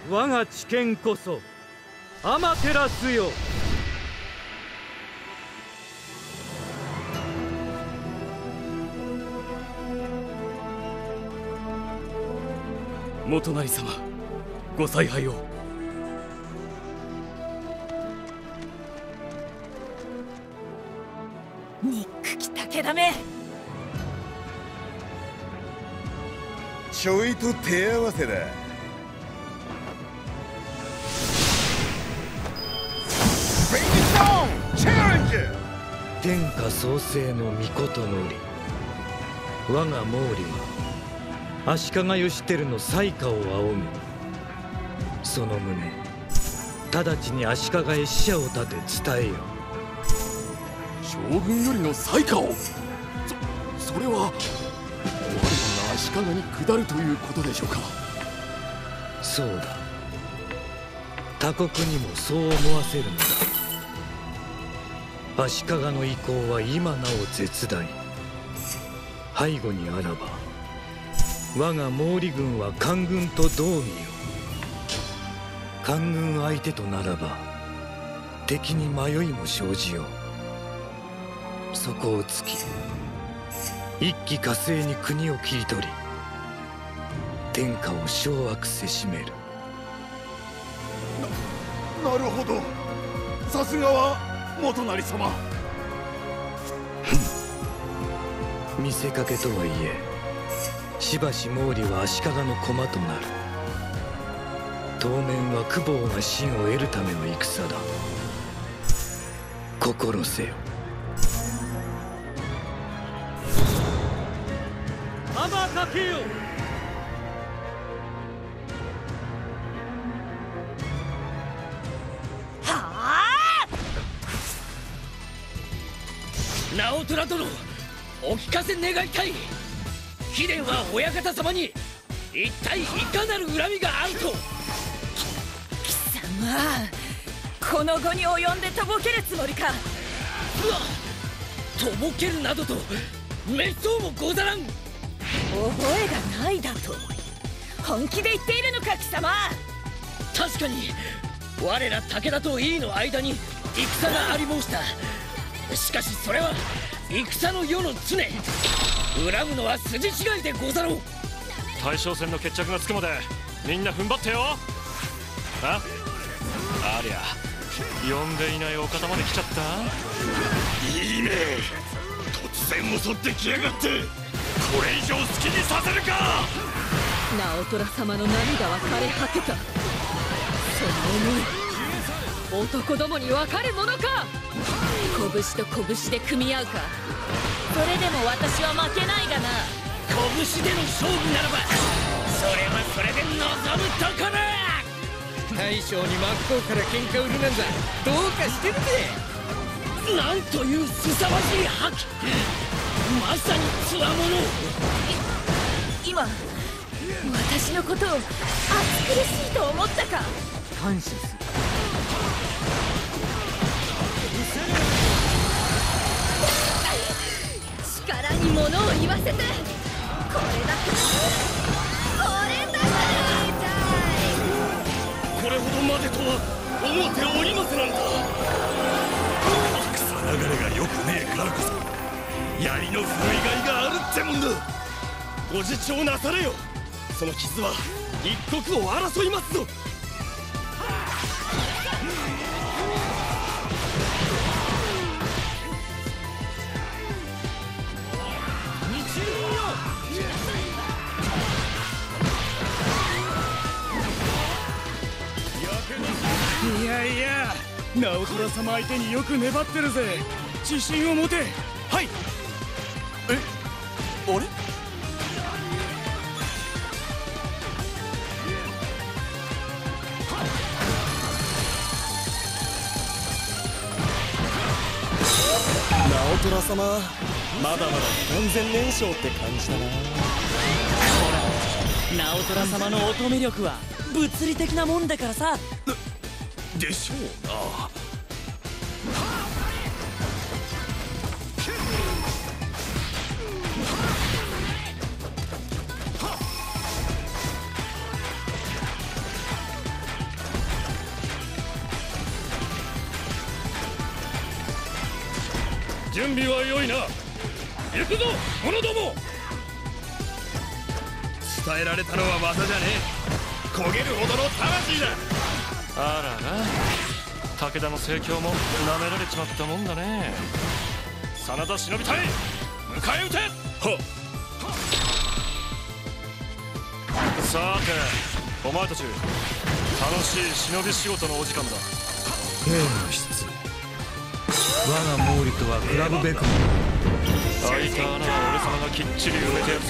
我が知見こそアマテラスよ。 元就様、ご采配を。 憎き武田め。 ちょいと手合わせだ。 天下創生の御事のり、我が毛利は足利義輝の災禍を仰ぐ。その旨直ちに足利へ使者を立て伝えよ。 将軍よりの災禍を。それは我らが足利に下るということでしょうか。 そうだ。他国にもそう思わせるのだ。足利の意向は今なお絶大。背後にあらば我が毛利軍は官軍と同義よ。官軍相手とならば敵に迷いも生じよう。そこを突き一気呵成に国を切り取り天下を掌握せしめる。 なるほど。さすがは元就様。 見せかけとはいえしばし毛利は足利の駒となる。当面は公方が真を得るための戦だ。心せよ。天かけよ。 直虎殿、お聞かせ願いたい。貴殿は親方様に一体いかなる恨みがあると。 貴様、この後に及んでとぼけるつもりか。 うわっ、とぼけるなどとめっそうもござらん。 覚えがないだと本気で言っているのか貴様。 確かに我ら武田と井伊の間に戦があり申した。しかしそれは戦の世の常。恨むのは筋違いでござろう。 大将戦の決着がつくまでみんな踏ん張ってよ。ありゃ呼んでいないお方まで来ちゃった。 いいね。突然襲ってきやがって。これ以上好きにさせるか。 直虎様の涙は枯れ果てた。その思い、男どもに分かるものか。拳と拳で組み合うか。それでも私は負けないがな。 拳での勝負ならばそれはそれで望むところ。 大将に真っ向から喧嘩売るなんざどうかしてるぜ。 なんというすさまじい覇気。まさにつわもの。 今私のことを暑苦しいと思ったか。 感謝する。 力に物を言わせて。これだけこれほどまでとは思っておりませなんだ。草流れがよくねえからこそ槍の振るいがいがあるってもんだ。ご自重なされよ。その傷は一刻を争いますぞ。 いやいや、直虎様相手によく粘ってるぜ。自信を持て。はい。 あれ。 直虎様、まだまだ不完全燃焼って感じだな。 直虎様の乙女力は物理的なもんだからさ。 でしょうな。 準備は良いな。行くぞ者ども。伝えられたのは技じゃねえ、焦げるほどの魂だ。 あらら、武田の盛況も舐められちまったもんだね。真田忍び隊、迎え撃て。はっ。さてお前たち、楽しい忍び仕事のお時間だ。 兵の質、我が毛利とは比ぶべくも開いた穴は俺様がきっちり埋めてやるさ。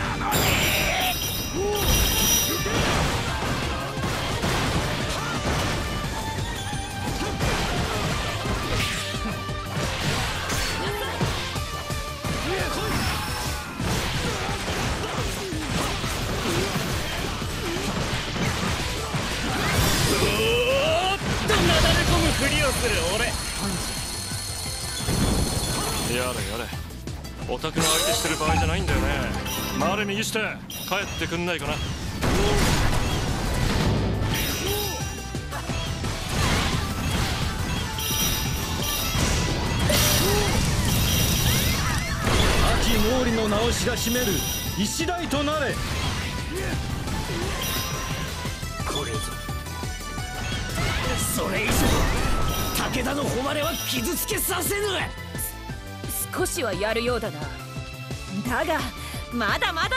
ふりをする俺。 やれやれ、オタクの相手してる場合じゃないんだよね。回れ右して帰ってくんないかな。 秋毛利の名を知らしめる一代となれ。これぞそれ以上武田の誉れは傷つけさせぬ。 少しはやるようだな。だがまだまだだ。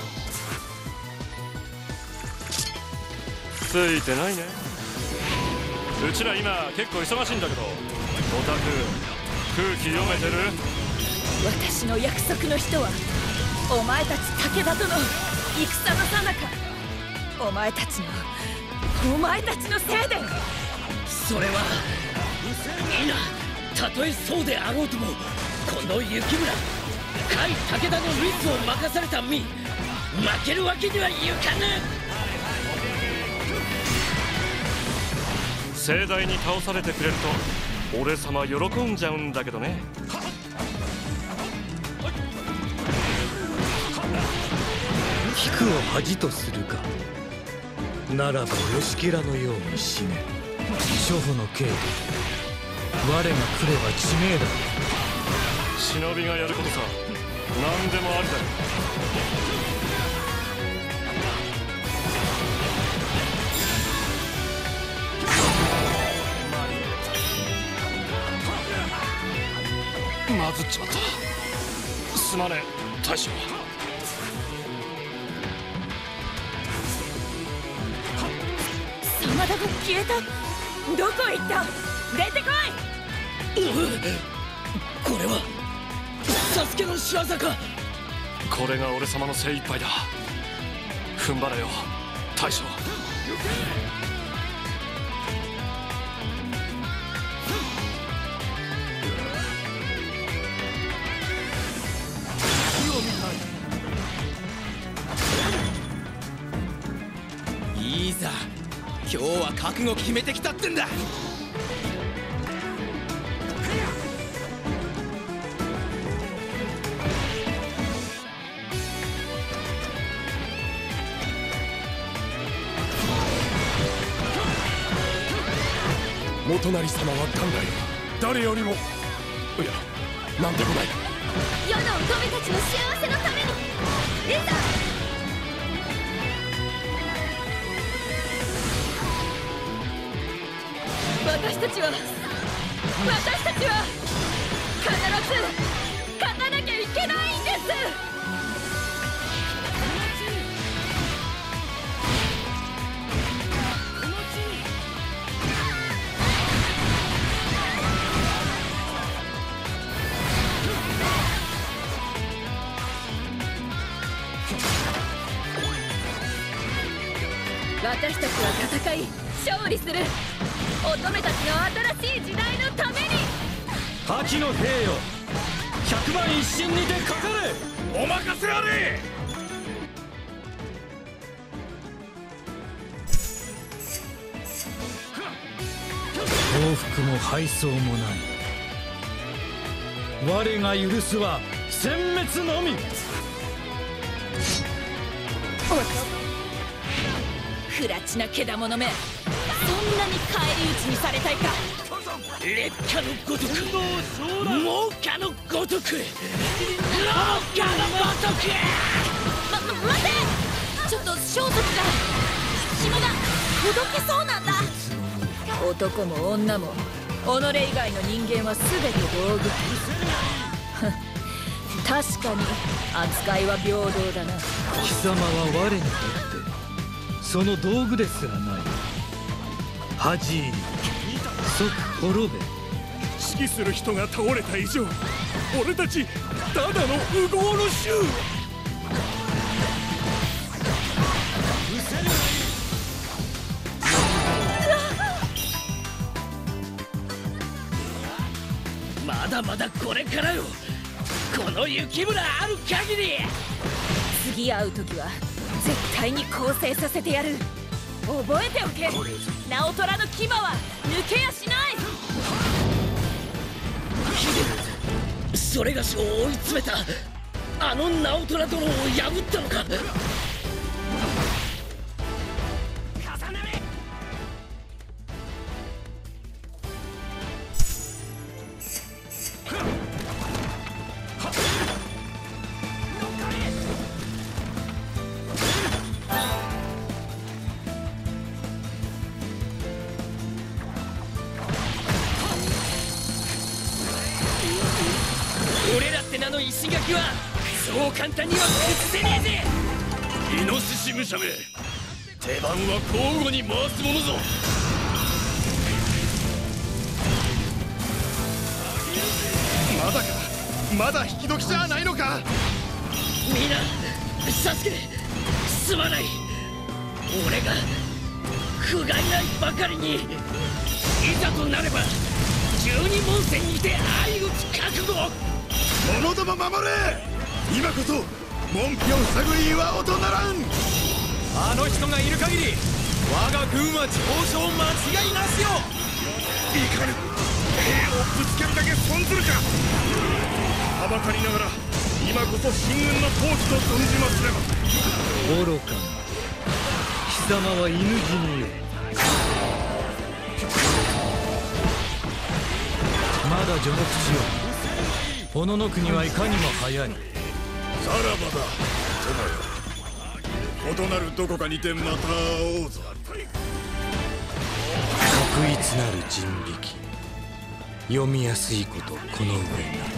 ついてないね。うちら今結構忙しいんだけど、オタク空気読めてる？ 私の約束の人はお前たち武田との戦のさなか、お前たちのせいで。 それは皆たとえそうであろうとも、この雪村甲斐武田のミスを任された身、負けるわけにはいかぬ。 盛大に倒されてくれると俺様喜んじゃうんだけどね。 菊を恥とするか。ならば吉吉良のように死ね。諸父の刑で我が来れば知名だ。 忍びがやることさ、何でもありだよ。まずっちまった。すまねえ大将。 真田が消えた。どこ行った？出てこい。これはサスケの仕業か。 これが俺様の精一杯だ。踏ん張れよ大将。 いいざ、今日は覚悟決めてきたってんだ。 元就様は元来誰よりも、いやなんでもない。 世の乙女たちの幸せのためにいざ。私たちは必ず勝たなきゃいけないんです。私たちは戦い勝利する。乙女たちの新しい時代のために。 秋の兵よ、百万一心にてかかれ。 お任せあれ。 報復も敗走もない。我が許すは殲滅のみ。 不埒なけだものめ、そんなに返り討ちにされたいか。 烈火のごとく猛火のごとく猛火のごとく。 待て、ちょっと装束が紐がほどけそうなんだ。男も女も己以外の人間は全て道具。確かに扱いは平等だな。 貴様は我にとってその道具ですらない。恥入り即滅べ。 指揮する人が倒れた以上、俺たちただの烏合の衆。 まだまだこれからよ、この雪村ある限り。 次会う時は絶対に更生させてやる。覚えておけ、直虎の牙は抜けやしない。 それがしを追い詰めたあの直虎殿を破ったのか。俺らって名の石垣はそう簡単には崩せねえぜ。 イノシシ武者め、手番は交互に回すものぞ。 まだか、まだ引き時じゃないのか。 みんなサスケすまない。俺が不甲斐ないばかりに、いざとなれば12門戦にて相打ち覚悟。 者ども守れ。今こそ門扉を塞ぐ岩音ならん。 あの人がいる限り我が軍は上昇間違いなしよ。 いかぬ、兵をぶつけるだけ損ずるか。はばかりながら今こそ秦軍の統治と存じますれば。 愚かな貴様は犬死によ。まだ序の口よ。小野の国はいかにも早い。 さらばだ友よ。異なるどこかにてまた会おうぞ。 確一なる人力、読みやすいことこの上な。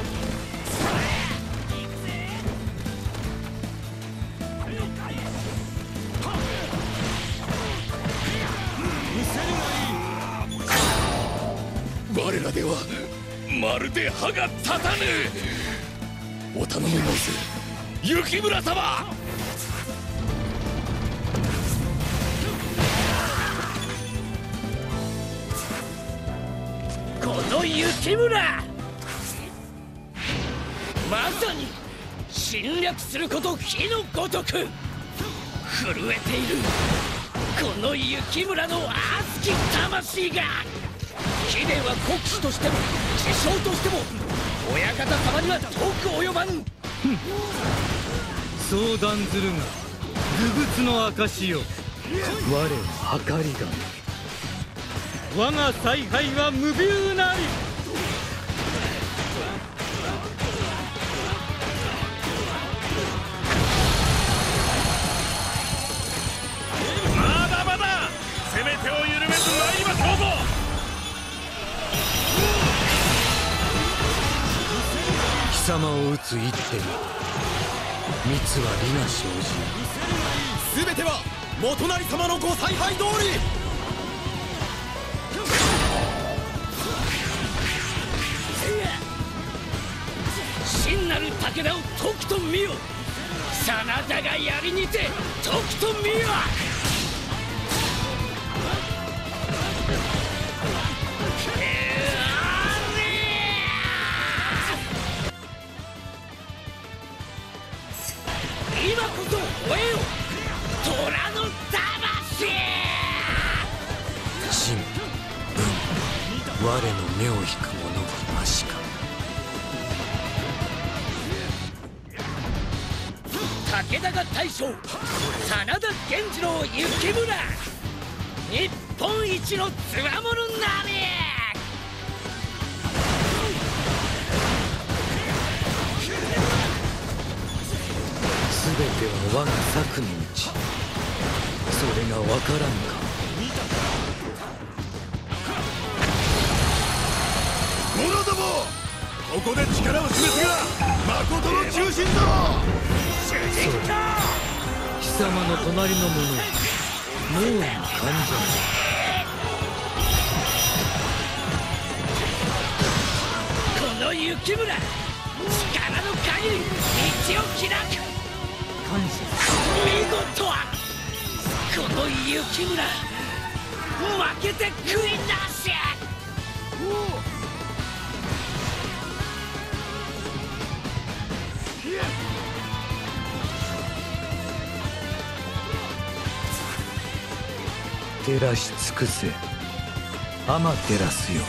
我らではまるで歯が立たぬ。お頼み申す雪村様。 この雪村、まさに侵略すること火のごとく震えているこの雪村の熱き魂が。貴殿は国士としても知将としても親方様には遠く及ばぬ。 相談ずるが愚物の証よ。我は計りが我が采配は無ビューなり。 まだまだ攻め手を緩めず参りましょうぞ。 貴様を討つ一手に蜜は利が生じ。 全ては元就様のご采配通り。 真なる武田をとくと見よ。真田がやりにてとくと見よ。今こそ吠えよ虎の魂。 秦文我の目を引く者がなしか。 武田が大将真田源次郎雪村、日本一のつわものなれ。 全ては我が策のうち。それがわからんか。 者ども、ここで力を示すが誠の中心だろう。 貴様の隣の者もう感この雪村、力の限り道を開く。見事はこの雪村、負けて食いなし。 照らし尽くせアマテラスよ。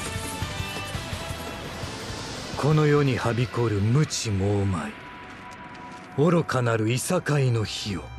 この世にはびこる無知猛昧、愚かなるいさかいの火よ。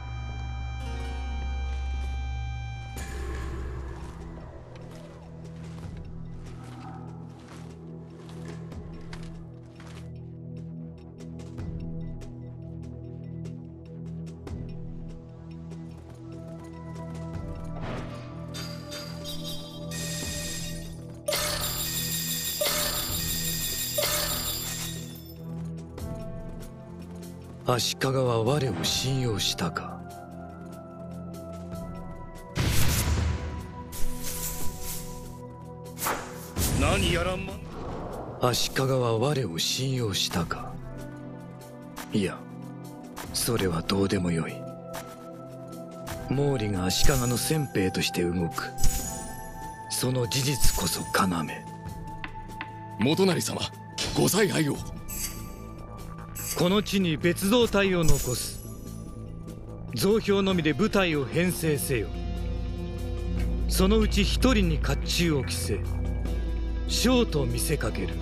足利は我を信用したか。 何やら足利は我を信用したか。いや、それはどうでもよい。毛利が足利の先兵として動く、その事実こそ要。 元就様、ご采配を。 この地に別動隊を残す。増票のみで部隊を編成せよ。そのうち一人に甲冑を着せ、将と見せかける。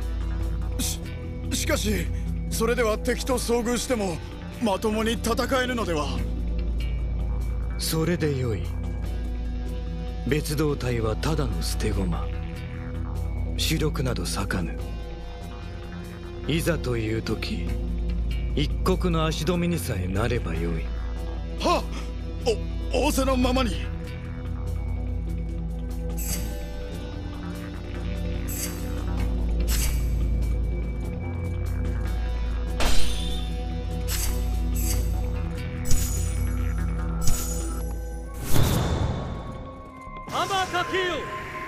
しかし、それでは敵と遭遇してもまともに戦えぬのでは。 それでよい。別動隊はただの捨て駒、主力など割かぬ。いざという時、一国の足止めにさえなればよい。 はっ、仰せのままに。 天かけよ。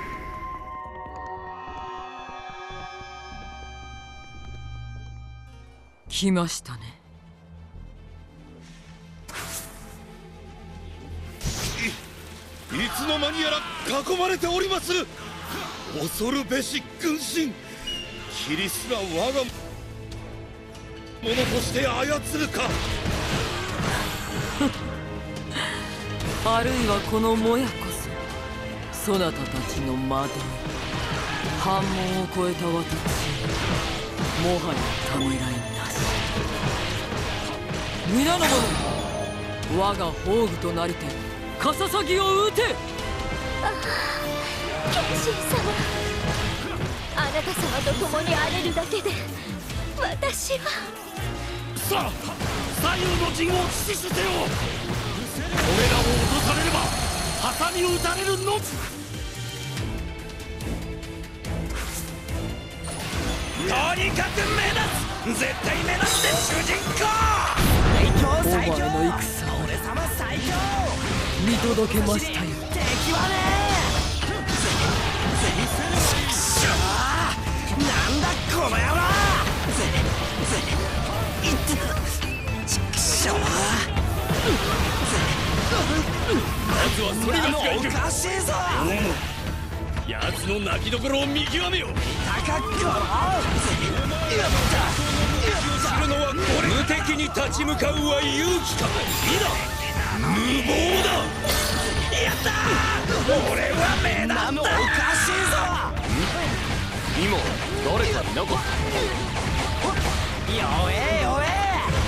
来ましたね。 いつの間にやら囲まれております。恐るべし軍神、キリスら我がものとして操るか。 あるいはこのもやこそ、そなたたちの魔導、反問を超えた私、もはやためらいなし。皆の者、我が宝具となりてカササギを撃て。 謙信様、あなた様と共に荒れるだけで私は。 さあ、左右の陣を死守せよ。俺らを落とされればハサミを打たれるのみ。とにかく目立つ、絶対目立って主人公。 最強の戦、 俺様最強。 見届けましたよ。 敵はね、なんだこの野郎。 まずはそれがおかしいぞ。 奴の泣きどころを見極めよ。 高くするのはこれ。無敵に立ち向かうは勇気か。いいだ、無謀だ。 やったー、俺は目立った。おかしいぞ。 今誰かいなかった。 弱え弱え。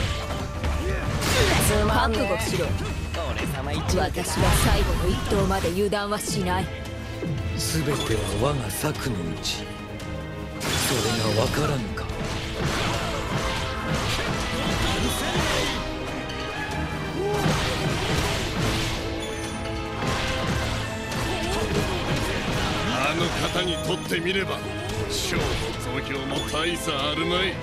覚悟しろ。私は最後の一投まで油断はしない。 全ては我が策のうち。それがわからぬか。 の方にとってみれば勝負投票も大差あるまい。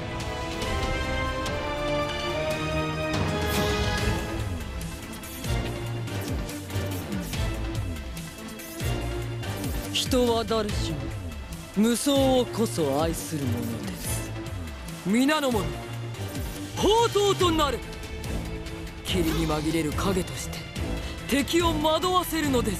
人は誰しも無双をこそ愛するものです。皆の者、放蕩となれ。霧に紛れる影として敵を惑わせるのです。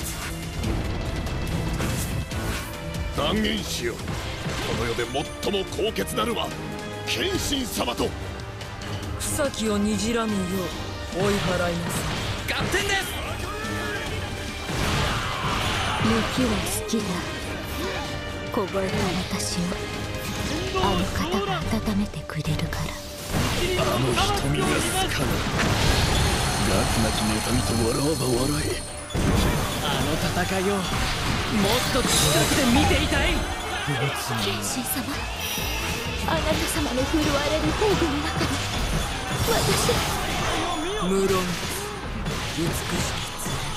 断言しよう。この世で最も高潔なるは謙信様と。 草木をにじらぬよう追い払いなさい。 合点です。 雪は好きだ。凍えた私をあの方が温めてくれるから。 あの瞳が好かぬ。ガキなき妬みと笑わば笑え。 あの戦いをもっと近くで見ていたい。 謙信様、あなた様の振るわれる宝具の中に私。 無論美しき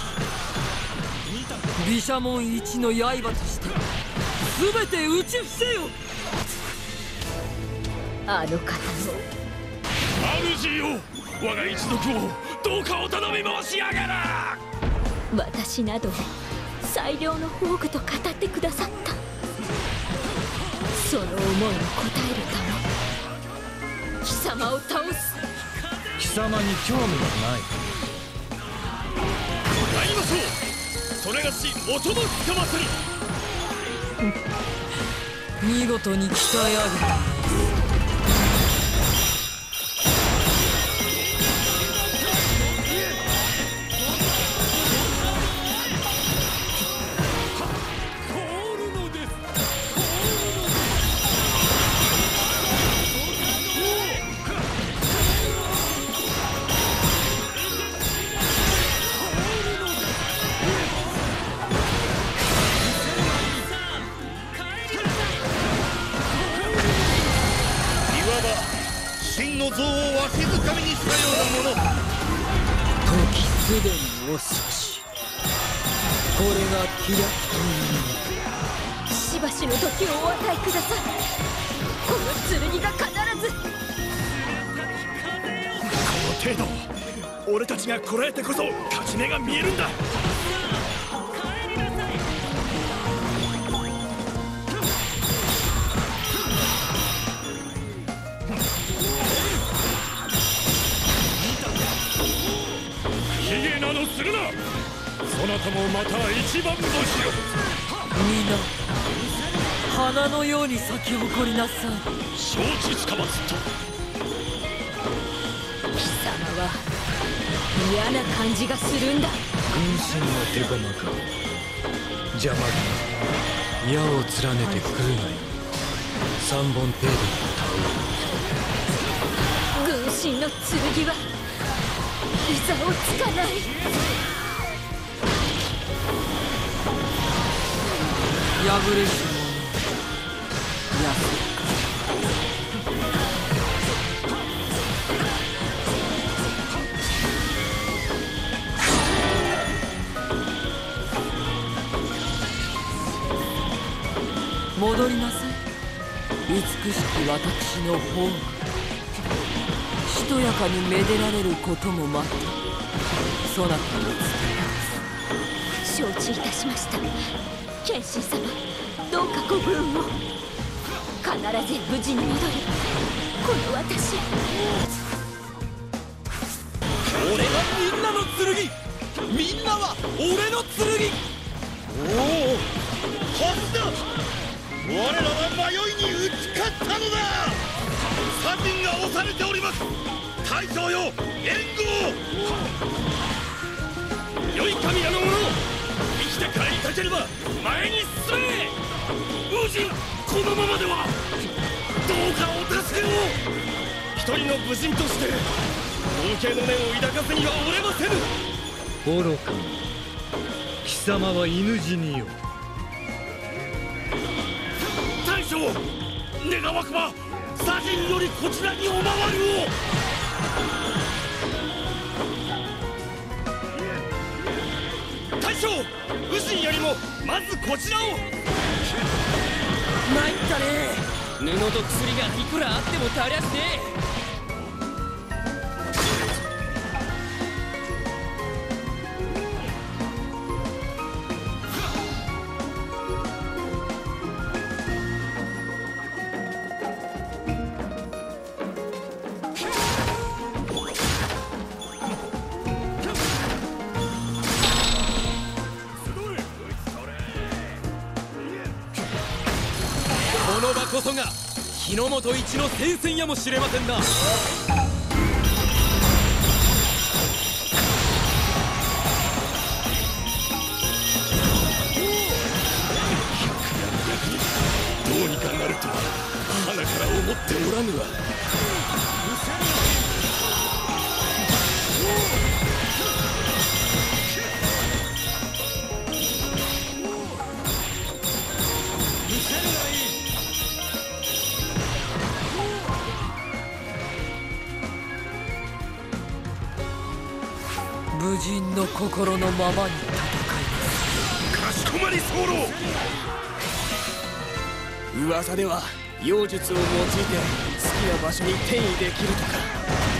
毘沙門一の刃として全て打ち伏せよ。 あの方の主よ、我が一族をどうかお頼み申し上げら。 私など最良の宝具と語ってくださった。その思いに応えるため貴様を倒す。 貴様に興味はない。 参りましょう。それがしおともつかまつり。 見事に鍛え上げた。 真の像をわしづかみにしたようなもの。 時すでに遅し。これが気力という。 しばしの時をお与えください。この剣が必ず。 この程度、俺たちがこらえてこそ勝ち目が見えるんだ。ひげなどするな。そなたもまた一番星よ。 皆花のように咲き誇りなさい。 承知つかまつった。 貴様は嫌な感じがするんだ。 軍神の手駒か。邪魔だ。矢を連ねてくるがよい。3本程度の軍神の剣は膝をつかない。 破れし者安か。戻りなさい。美しき私の方がしとやかにめでられることも待ってそなたに承知いたしました。謙信様、どうかご武運を。必ず無事に戻るこの私。 俺がみんなの剣。みんなは俺の剣。 おお、はずだ。我らは迷いに打ち勝ったのだ。3人が押されております。大将よ、援護を。 良い神らの者、生きて帰りたければ前に進め。王子、このままでは。どうかお助けを。一人の武人として尊敬の念を抱かずにはおれませぬ。 愚かな。貴様は犬死によ。 大将、願わくば左陣よりこちらにお回りを。大将、武神やりもまずこちらを。 参ったね。布と薬がいくらあっても足りゃしねえ。 この場こそが日の本一の戦線やもしれませんな。 どうにかなるとは鼻から思っておらぬわ。 武人の心のままに戦います。 かしこまり候。 噂では妖術を用いて好きな場所に転移できるとか。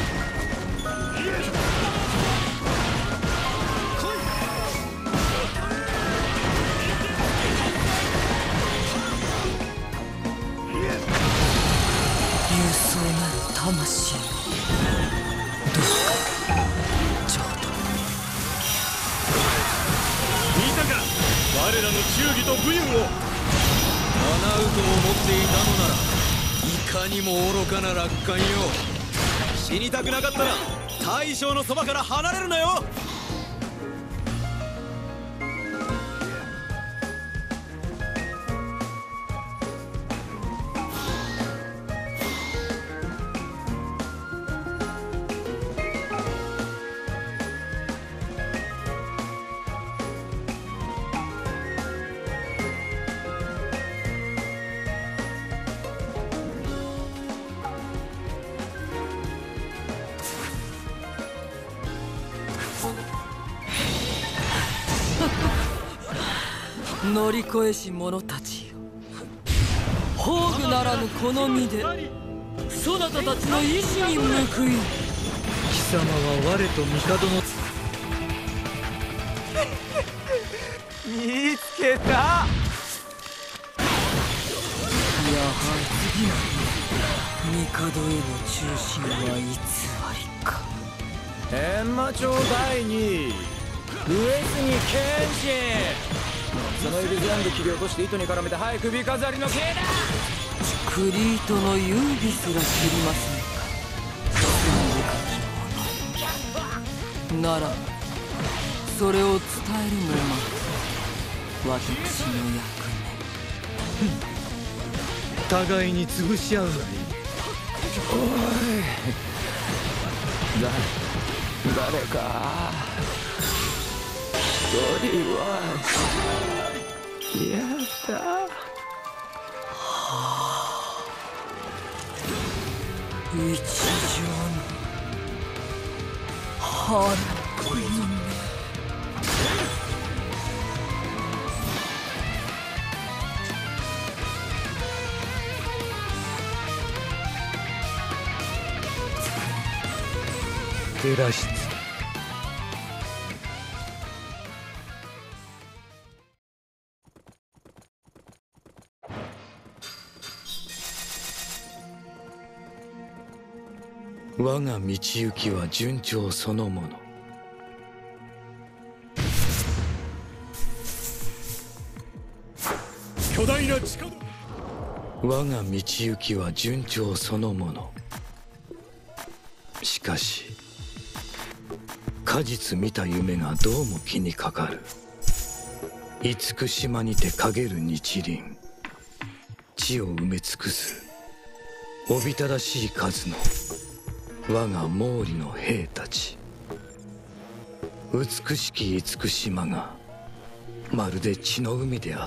勇壮なる魂、どうか譲渡。 見たか、我らの忠義と武勇を。 叶うと思っていたのならいかにも愚かな楽観よ。死にたくなかったら大将のそばから離れるなよ。 乗り越えし者たちよ、宝具ならぬこの身でそなたたちの意志に報い。 貴様は我と帝の見つけた。 やはり帝への忠心は偽りか。 閻魔庁第2位上杉謙信。その指全部切り落として糸に絡めて早く首飾りの刑だ。 クリートの優美すら知りませんか。ならそれを伝えるのが私の役目。 互いに潰し合うなり。 おい、誰か一人は嫌だ。 一条の腹この目。 寺室。我が道行きは順調そのもの。 巨大な力。 我が道行きは順調そのもの。しかし果実見た夢がどうも気にかかる。厳島にて陰る日輪、地を埋め尽くすおびただしい数の我が毛利の兵たち。美しき厳島がまるで血の海であった。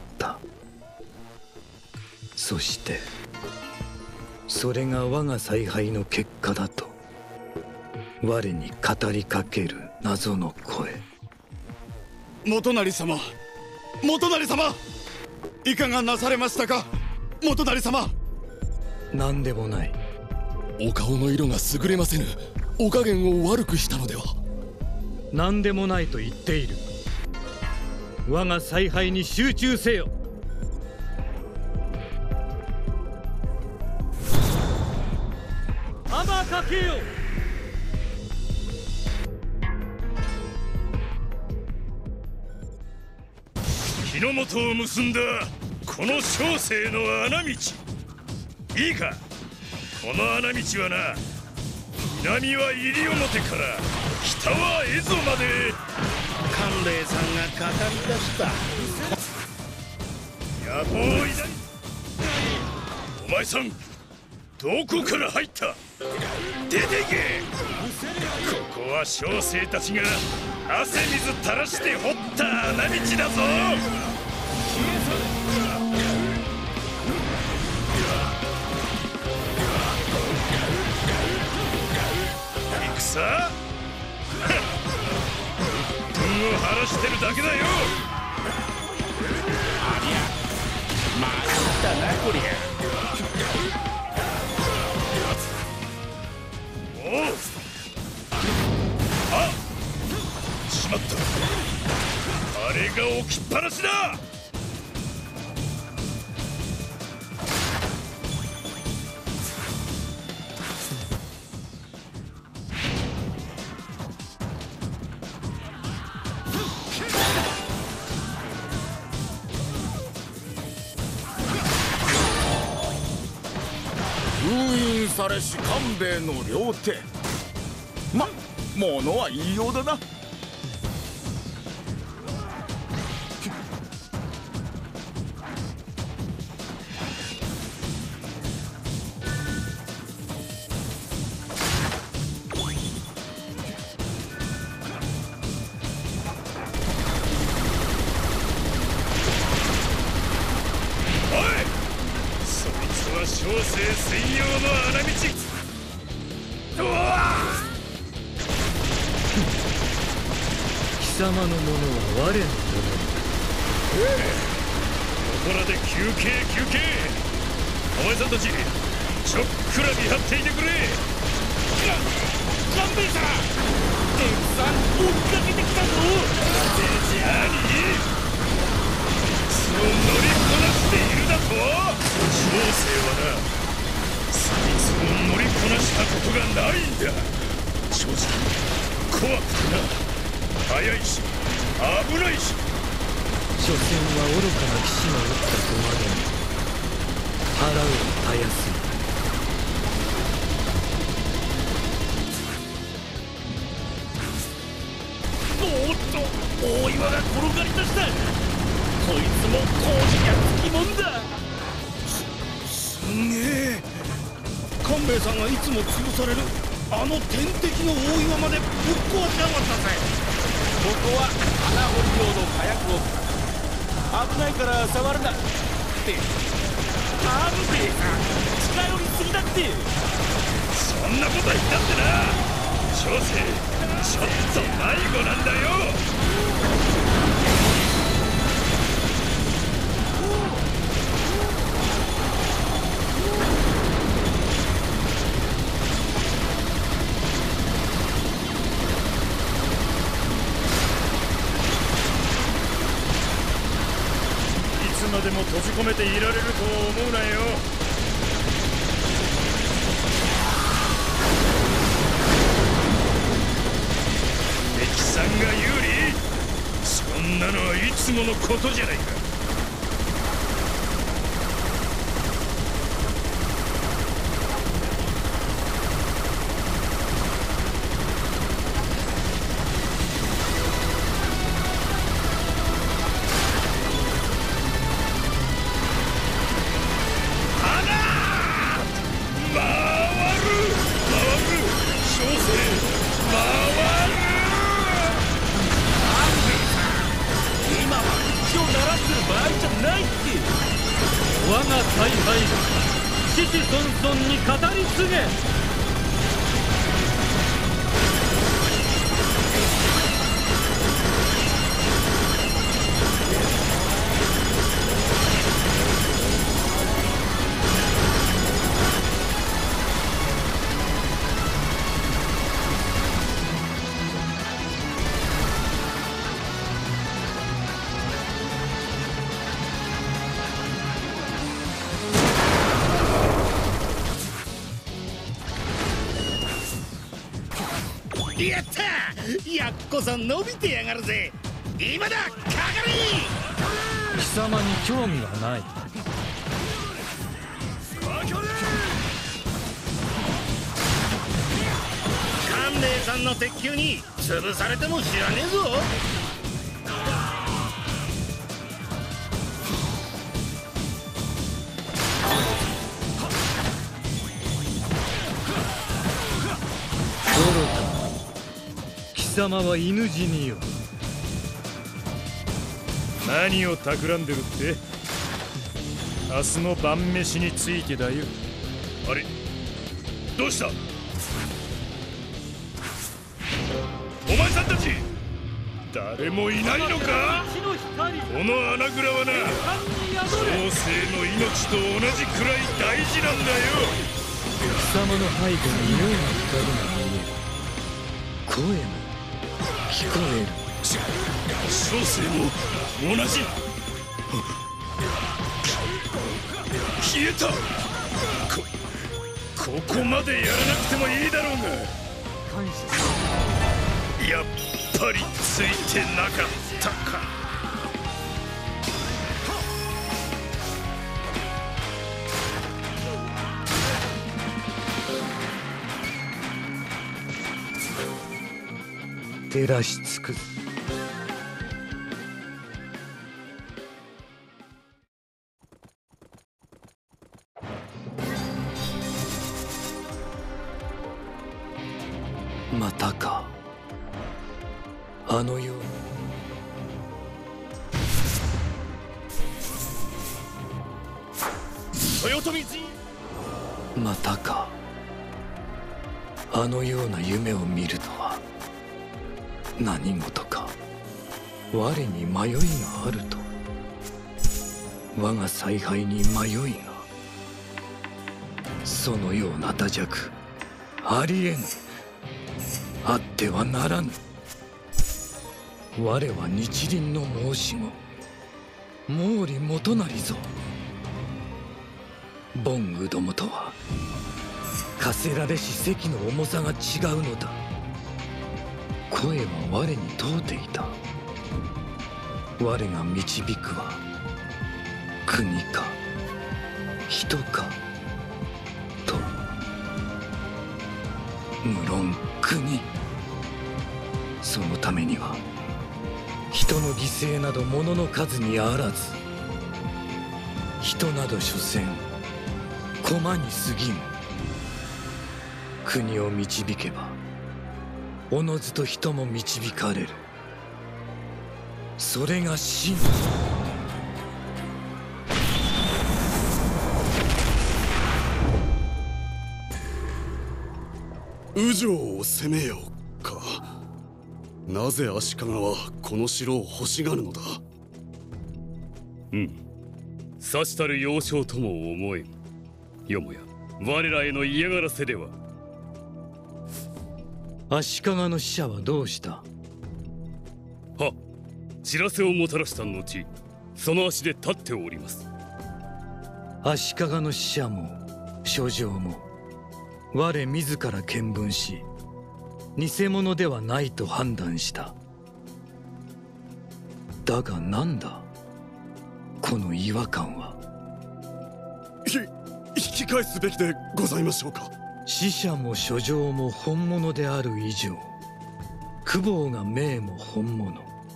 そしてそれが我が采配の結果だと我に語りかける謎の声。 元就様、 元就様、いかがなされましたか。元就様。 何でもない。 お顔の色が優れませぬ。お加減を悪くしたのでは。 何でもないと言っている。我が采配に集中せよ。浜かけよ。 日の本を結んだこの小生の穴道、いいか、この穴道はな、南は西表から北は蝦夷まで。 官兵衛さんが語り出した野望いだ。お前さんどこから入った。出ていけ。ここは小生たちが汗水垂らして掘った穴道だぞ。戦？運を晴らしてるだけだよ。 ありゃ参ったなこりゃ。 おう、あ、しまった。あれが置きっぱなしだ。 封印されし官兵衛の両手。物は言いようだな。 小生専用の穴道。うわっ！ 貴様のものは我のものだ。 ここらで休憩休憩。お前さんたちちょっくら見張っていてくれ。官兵衛さん、敵さん追っかけてきたぞ。何？乗りこなしているだと。小生はな、そいつを乗りこなしたことがないんだ。正直怖くてな、速いし危ないし。 所詮は愚かな騎士の打った駒でも払うはたやすい。 おっと、大岩が転がり出した。こいつも工事がつきもんだ。すげえ。官兵衛さんがいつも潰されるあの天敵の大岩までぶっ壊しやがったぜ。 ここは穴掘り用の火薬を危ないから触るなって官兵衛さん、近寄りすぎだって。そんなこと言ったってな、小生ちょっと迷子なんだよ。いつまでも閉じ込めていられると思うなよ。敵さんが有利？そんなのはいつものことじゃないか。 我が采配子々孫々に語り継げ。 やった、やっこさん伸びてやがるぜ。今だ、かかれ。 貴様に興味はない。 官兵衛さんの鉄球に潰されても知らねえぞ。 貴様は犬死によ。 何を企んでるって？明日の晩飯についてだよ。 あれ、どうした？お前さんたち誰もいないのか？この穴蔵はな、小生の命と同じくらい大事なんだよ。 貴様の背後に妙な光が見える。声も聞こえる。 小生も同じ。消えた。ここまでやらなくてもいいだろうが。やっぱりついてなかったか。 照らし尽くす。またか。あのように。 豊臣陣。 またか。あのような夢を見るとは。何事か我に迷いがあると。我が采配に迷いが。そのような打弱ありえぬ。あってはならぬ。我は日輪の申し子毛利元就ぞ。ボンウどもとは課せられし責の重さが違うのだ。声は我に問うていた。我が導くは国か人かと。無論国。そのためには人の犠牲など物の数にあらず。人など所詮駒に過ぎぬ。国を導けばおのずと人も導かれる。それが真。 宇城を攻めようか。なぜ足利はこの城を欲しがるのだ？ さしたる要衝とも思えん。よもや我らへの嫌がらせでは。 足利の使者はどうした？ は、知らせをもたらした後、その足で立っております。 足利の使者も書状も我自ら見聞し、偽物ではないと判断した。だがなんだこの違和感は。 引き返すべきでございましょうか。 使者も書状も本物である以上、公方が命も本物。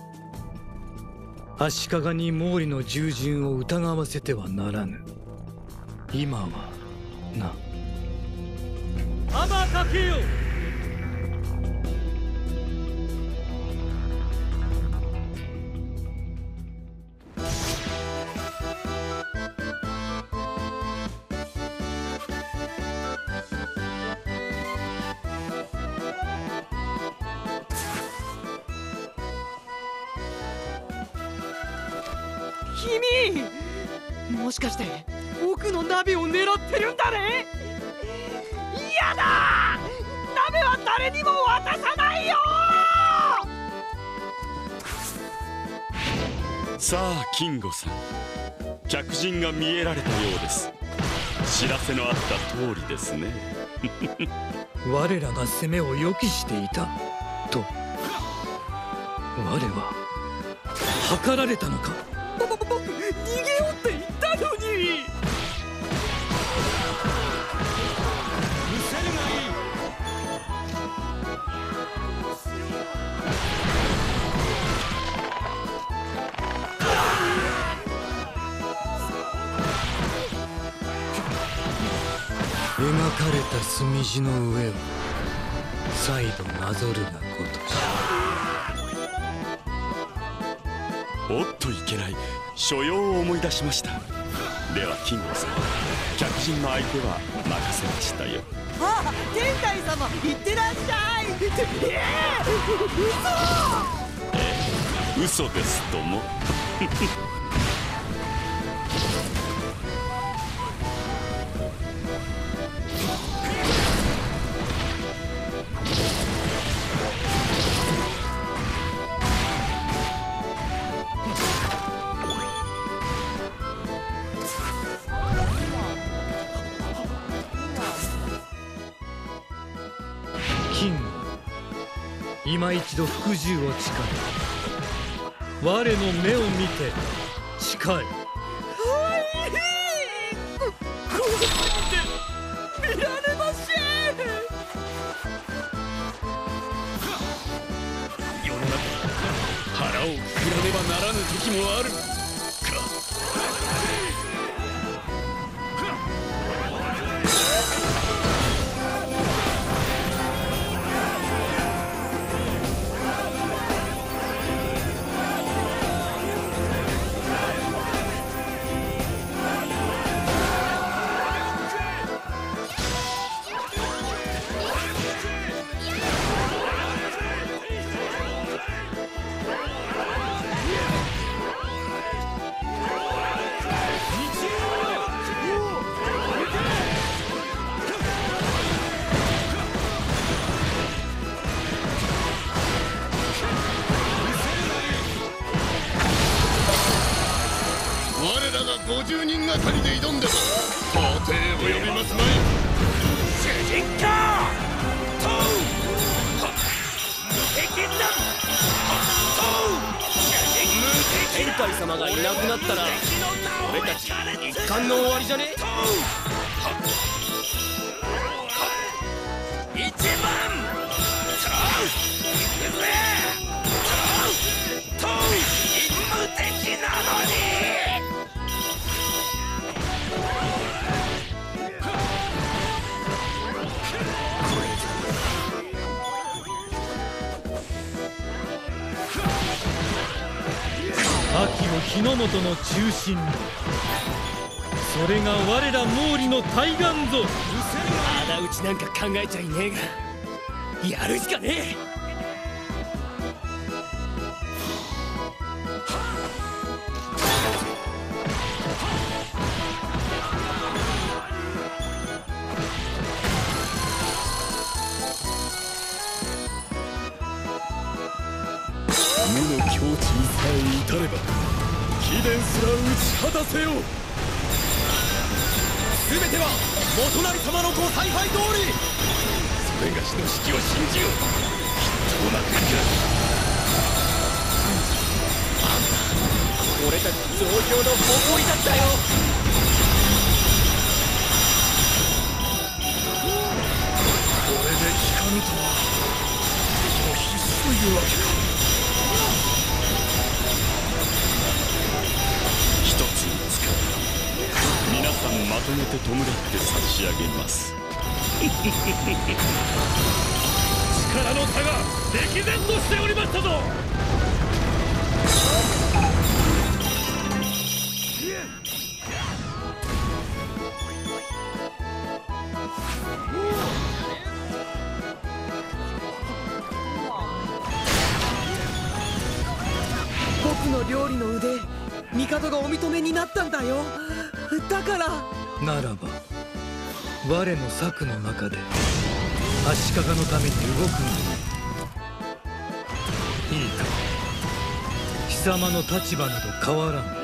足利に毛利の従順を疑わせてはならぬ。今はな。 天かけよ。 君、もしかして僕の鍋を狙ってるんだね。嫌だ。鍋は誰にも渡さないよ。 さあ金吾さん、客人が見えられたようです。知らせのあった通りですね。 我らが攻めを予期していた。 と我は計られたのか。 僕逃げようって言ったのに。 描かれた墨地の上を再度なぞるがごとし。 おっといけない、所用を思い出しました。では金吾さん、客人の相手は任せましたよ。 ああ、天海様行ってらっしゃい。 嘘ですとも。 金吾、今一度服従を誓い、我の目を見て誓い。 怖すぎて見られません。 世の中腹をくくらねばならぬ時もあるか。 50人がかりで挑んでも到底及びますまい。 主人公と無敵だ。 天海様がいなくなったら俺たち一巻の終わりじゃね。 一番無敵なのに。 秋の日の本の中心に、それが我ら毛利の対岸ぞ。 仇討ちなんか考えちゃいねえがやるしかねえ。 無の境地にさえ至れば貴殿すら打ち果たせよ。 全ては元成様のご采配通り。 それがしの指揮を信じよう。きっとうまくいく。 俺たち増強の誇りだったよ。 これで効かぬとは敵も必死というわけか。 一つにつか皆さんまとめて弔って差し上げます。 力の差が歴然としておりましたぞ。 僕の料理の腕、帝がお認めになったんだよ。だからならば我の策の中で足利のために動くのいいか。貴様の立場など変わらん。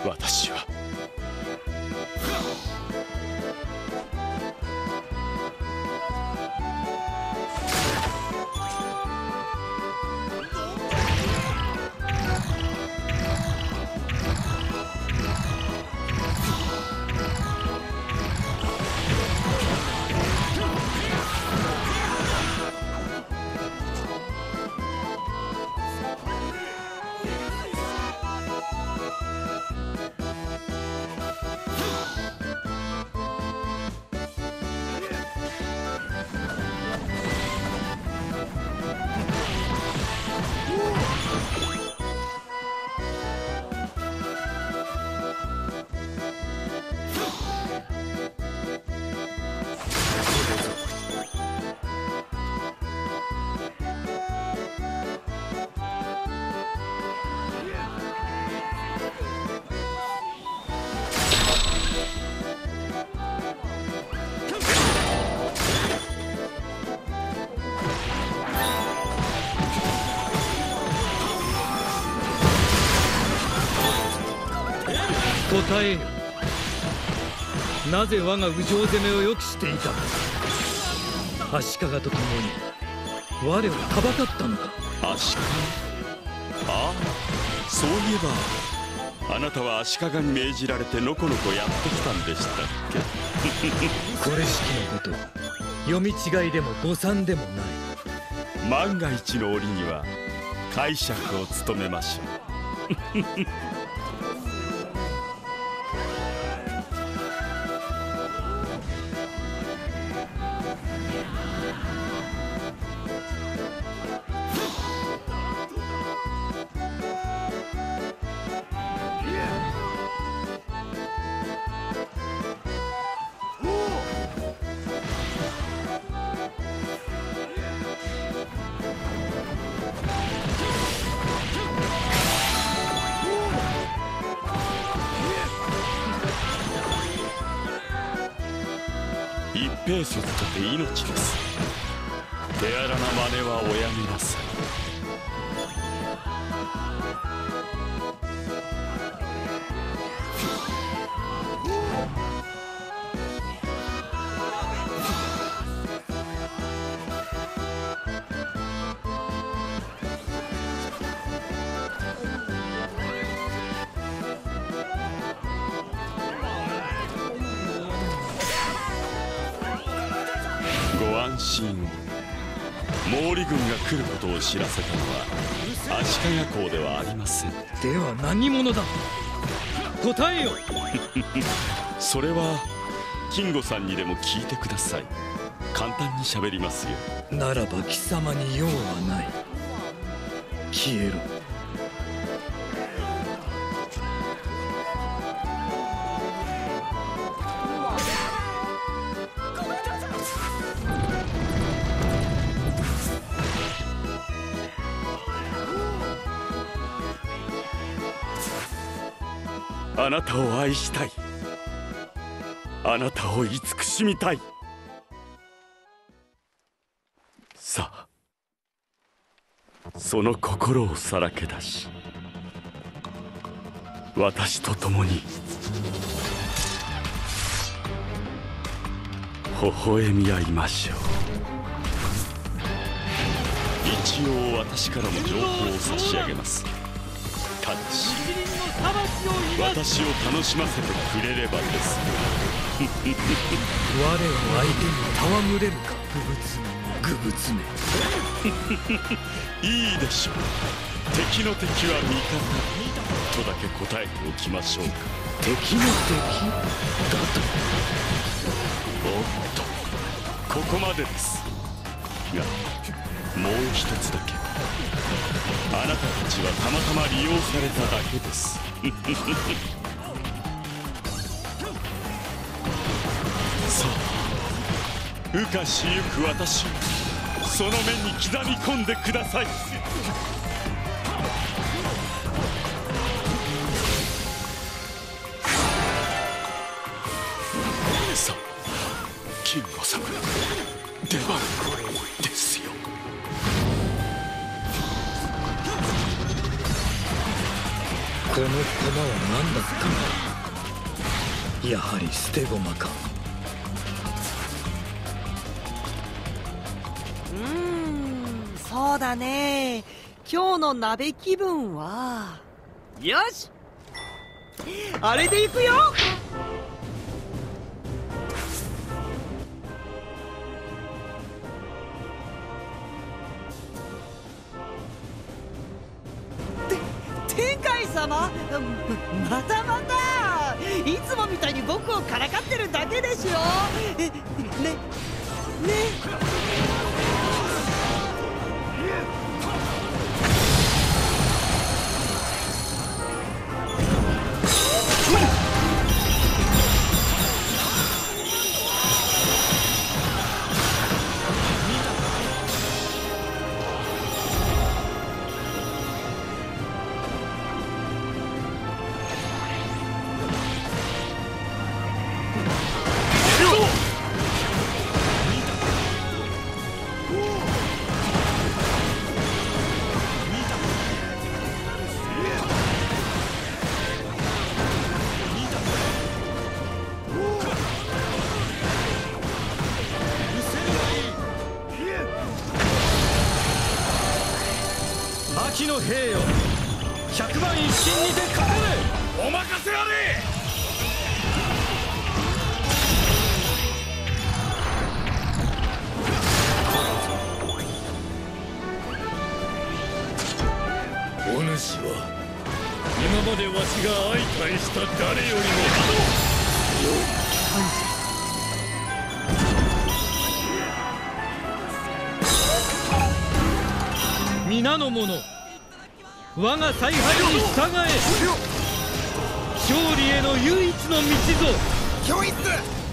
私は答えよ。なぜ我が右上攻めを予期していたのか。足利と共に我をかばかったのか。 足利？ああ、そういえばあなたは足利に命じられてのこのこやってきたんでしたっけ？ これしきのこと読み違いでも誤算でもない。 万が一の折には解釈を務めましょう。一平卒とて命です。手荒な真似はおやめなさい。ご安心を。毛利軍が来ることを知らせたのは足利公ではありません。 では何者だ。答えよ。 それは金吾さんにでも聞いてください。簡単に喋りますよ。 ならば貴様に用はない。消えろ。 あなたを愛したい。あなたを慈しみたい。さあ、その心をさらけ出し、私と共に微笑み合いましょう。一応私からも情報を差し上げます。ただし私を楽しませてくれればです。 我を相手に戯れるか、愚物め。 いいでしょう。敵の敵は味方とだけ答えておきましょうか。 敵の敵だと。 おっと、ここまでです。がもう一つだけ。あなたたちはたまたま利用されただけです。さあ、羽化しゆく私をその目に刻み込んでください。さあ、金吾様、出番ですよ。 この駒は何だったんだ。やはり捨て駒か。 そうだね。今日の鍋気分はよし、あれでいくよ。天海様、またまた。いつもみたいに僕をからかってるだけでしょ。ね。 牧の兵よ、100番一心にてかかれ。お任せあれ。 お主は今までわしが相対した誰よりも皆の者、我が采配に従え。勝利への唯一の道ぞ。 教育。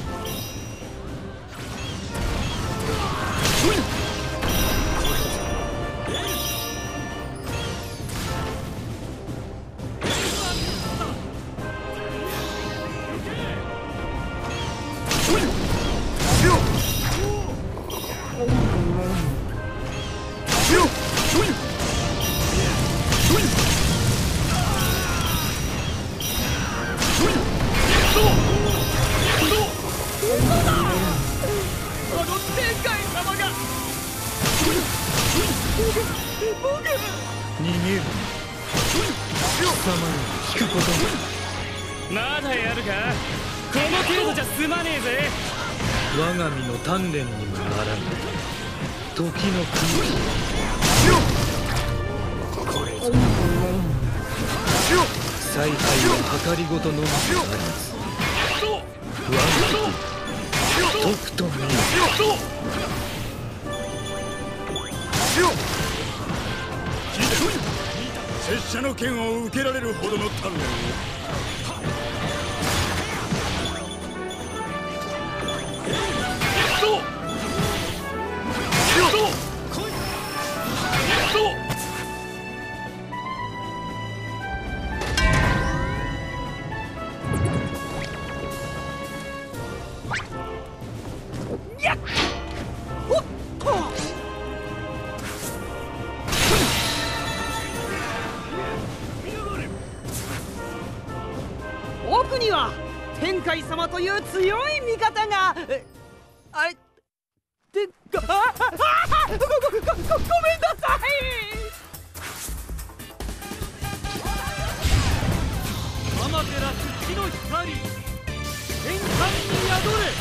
逃げる。貴様に聞くことまだやるか。この程度じゃ済まねえぜ。 我が身の鍛錬にもならぬ時の空気。これぞ采配は計りごとのみならず、我が手とくと見よ。 拙者の剣を受けられるほどの鍛錬を。 奥には天海様という強い味方が。あれてか、ごめんなさい。 アマテラス地の光、天海に宿れ。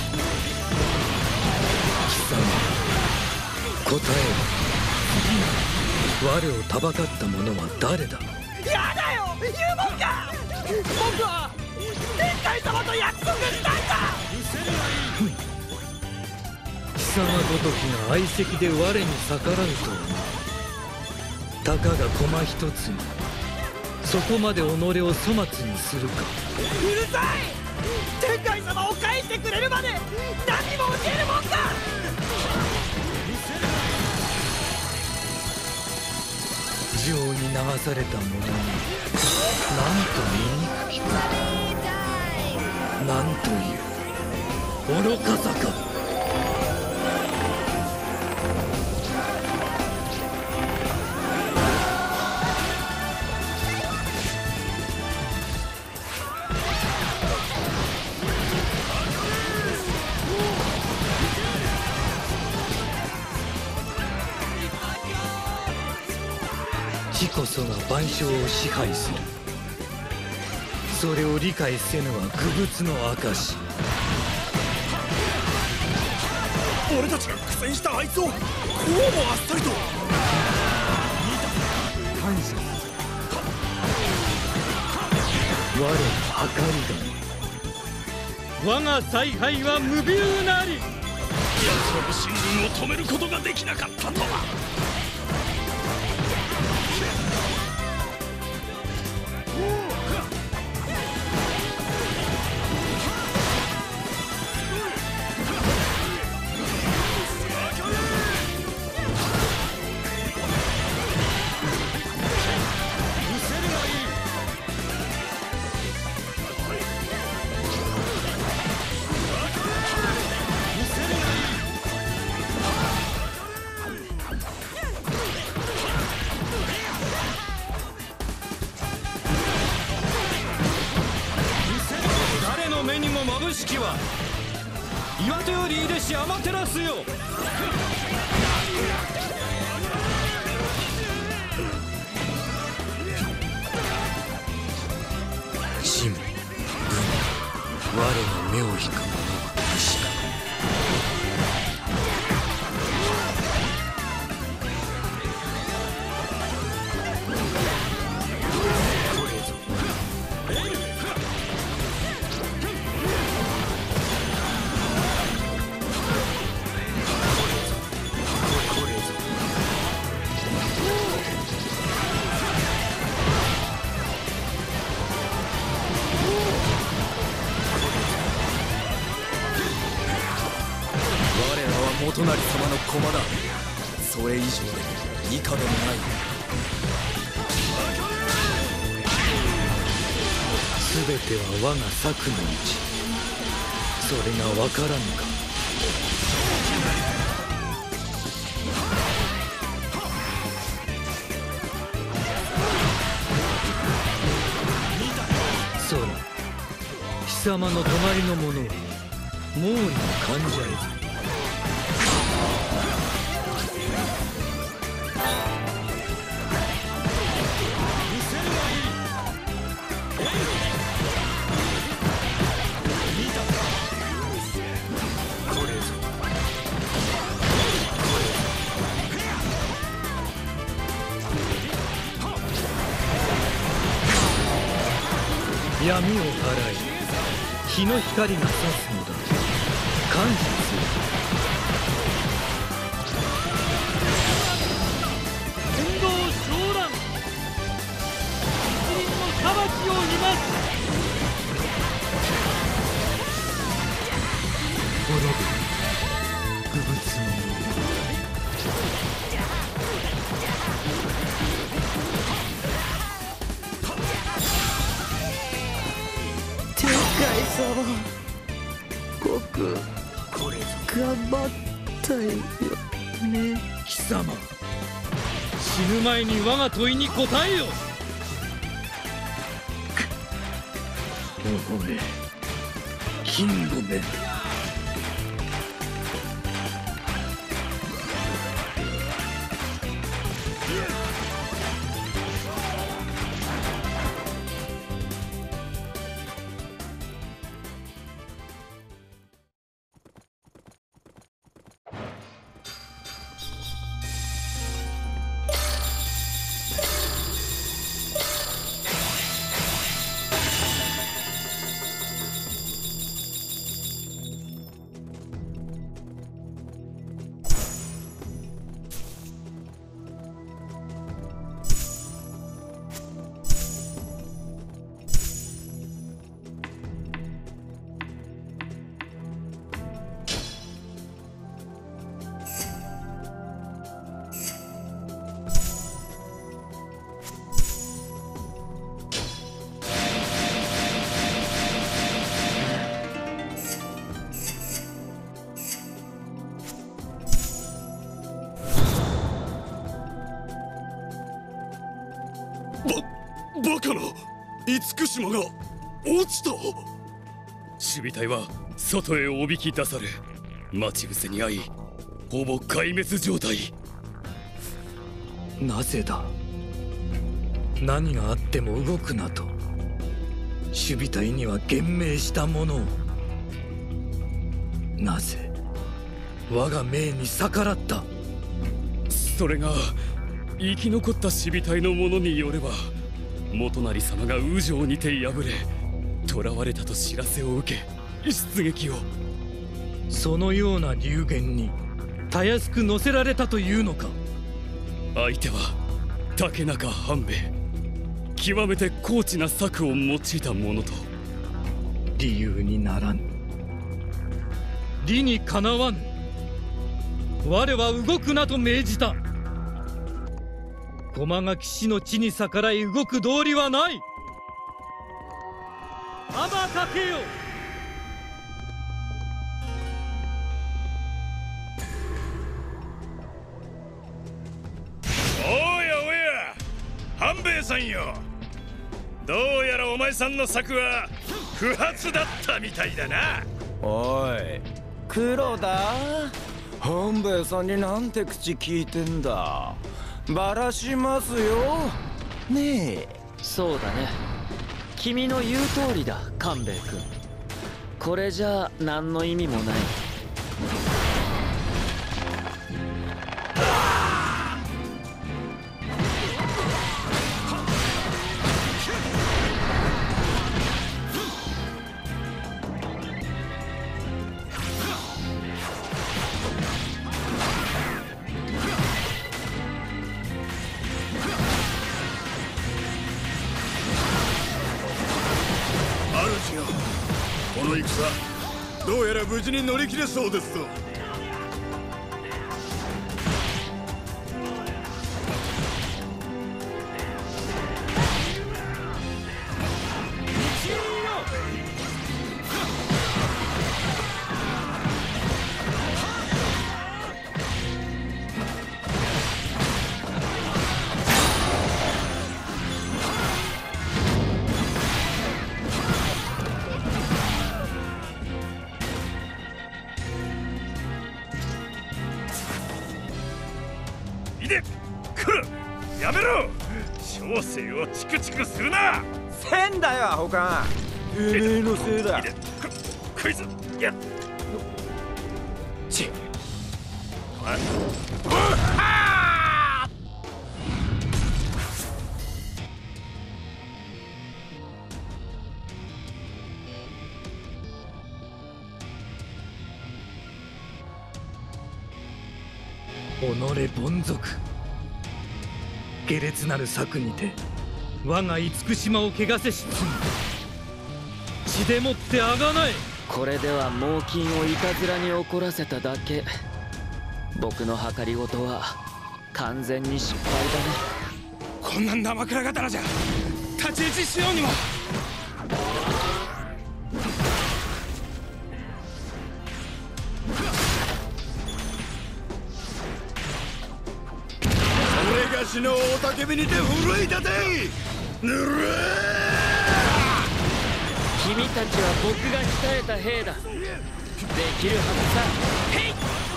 貴様、答えろ。我をたばかった者は誰だ。 やだよ、言うもんか。僕は天海様と約束したんだ。 貴様ごときが相席で我に逆らうとはな。たかが駒一つにそこまで己を粗末にするか。 うるさい。天海様を返してくれるまで何も教えるもんか。 情に流された者になんと醜きか。なんという愚かさか。 こそが万象を支配する。それを理解せぬは愚物の証。 俺たちが苦戦したあいつをこうもあっさりと。 感謝する。我の計りが。 我が采配は無ビューなり。 奴らの進軍を止めることができなかったとは。 岩手よりいでしアマテラスよ。 神武我の目を引く者は武士か。 元就様の駒だ。それ以上で以下でもない。 全ては我が策の道。それが分からぬか。そら貴様の隣の者は毛利の患者へ。闇を払い日の光が差すのだ。感謝する。 天道昇乱。一輪の裁きを見ます。 滅ぶ愚物の天海様、僕頑張ったよね。 貴様、死ぬ前に我が問いに答えよ。 おれ金吾め。 バカな厳島が落ちた。 守備隊は外へおびき出され、待ち伏せに遭いほぼ壊滅状態。 なぜだ。 何があっても動くなと守備隊には厳命したものを、なぜ我が命に逆らった？ それが生き残った守備隊の者によれば、元就様が宇城にて敗れ囚われたと知らせを受け出撃を。 そのような流言にたやすく乗せられたというのか？ 相手は竹中半兵衛、極めて高知な策を用いたものと。 理由にならぬ。理にかなわぬ。我は動くなと命じた。駒垣氏の地に逆らい動く道理はない。天かけよ。 おやおや、半兵衛さんよ。どうやらお前さんの策は不発だったみたいだな。 おい黒田、半兵衛さんになんて口聞いてんだ。バラしますよねえ。 そうだね、君の言う通りだ官兵衛君。これじゃ何の意味もない。 この戦、どうやら無事に乗り切れそうですぞ。 やめろ。小生をチクチクするな。 せんだよアホか。てめえのせいだ。 クイズやっち己凡俗。下劣なる策にて我が厳島を汚せし罪、血でもってあがなえ。 これでは猛禽をいたずらに怒らせただけ。僕の計りごとは完全に失敗だね。 こんな生倉刀じゃ太刀打ちしようにも。 私の雄たけびにて奮い立て。ぬる君たちは僕が鍛えた兵だ。できるはずさ。へい。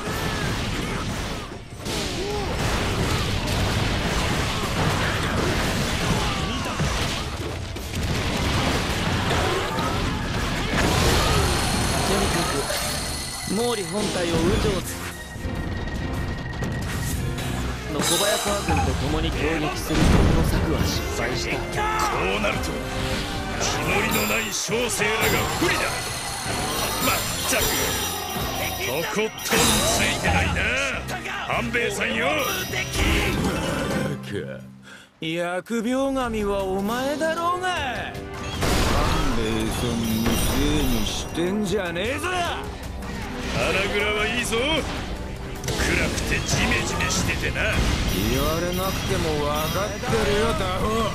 とにかく毛利本体を宇城の小早川軍と共に協力するこの策は失敗した。 こうなると気盛りのない小生らが不利だ。まったくとことんついてないな半兵衛さんよ。 疫病神はお前だろうが。半兵衛さんのせいにしてんじゃねえぞ。 腹倉はいいぞ。暗くてジメジメしててな。 言われなくても分かってるよタホ。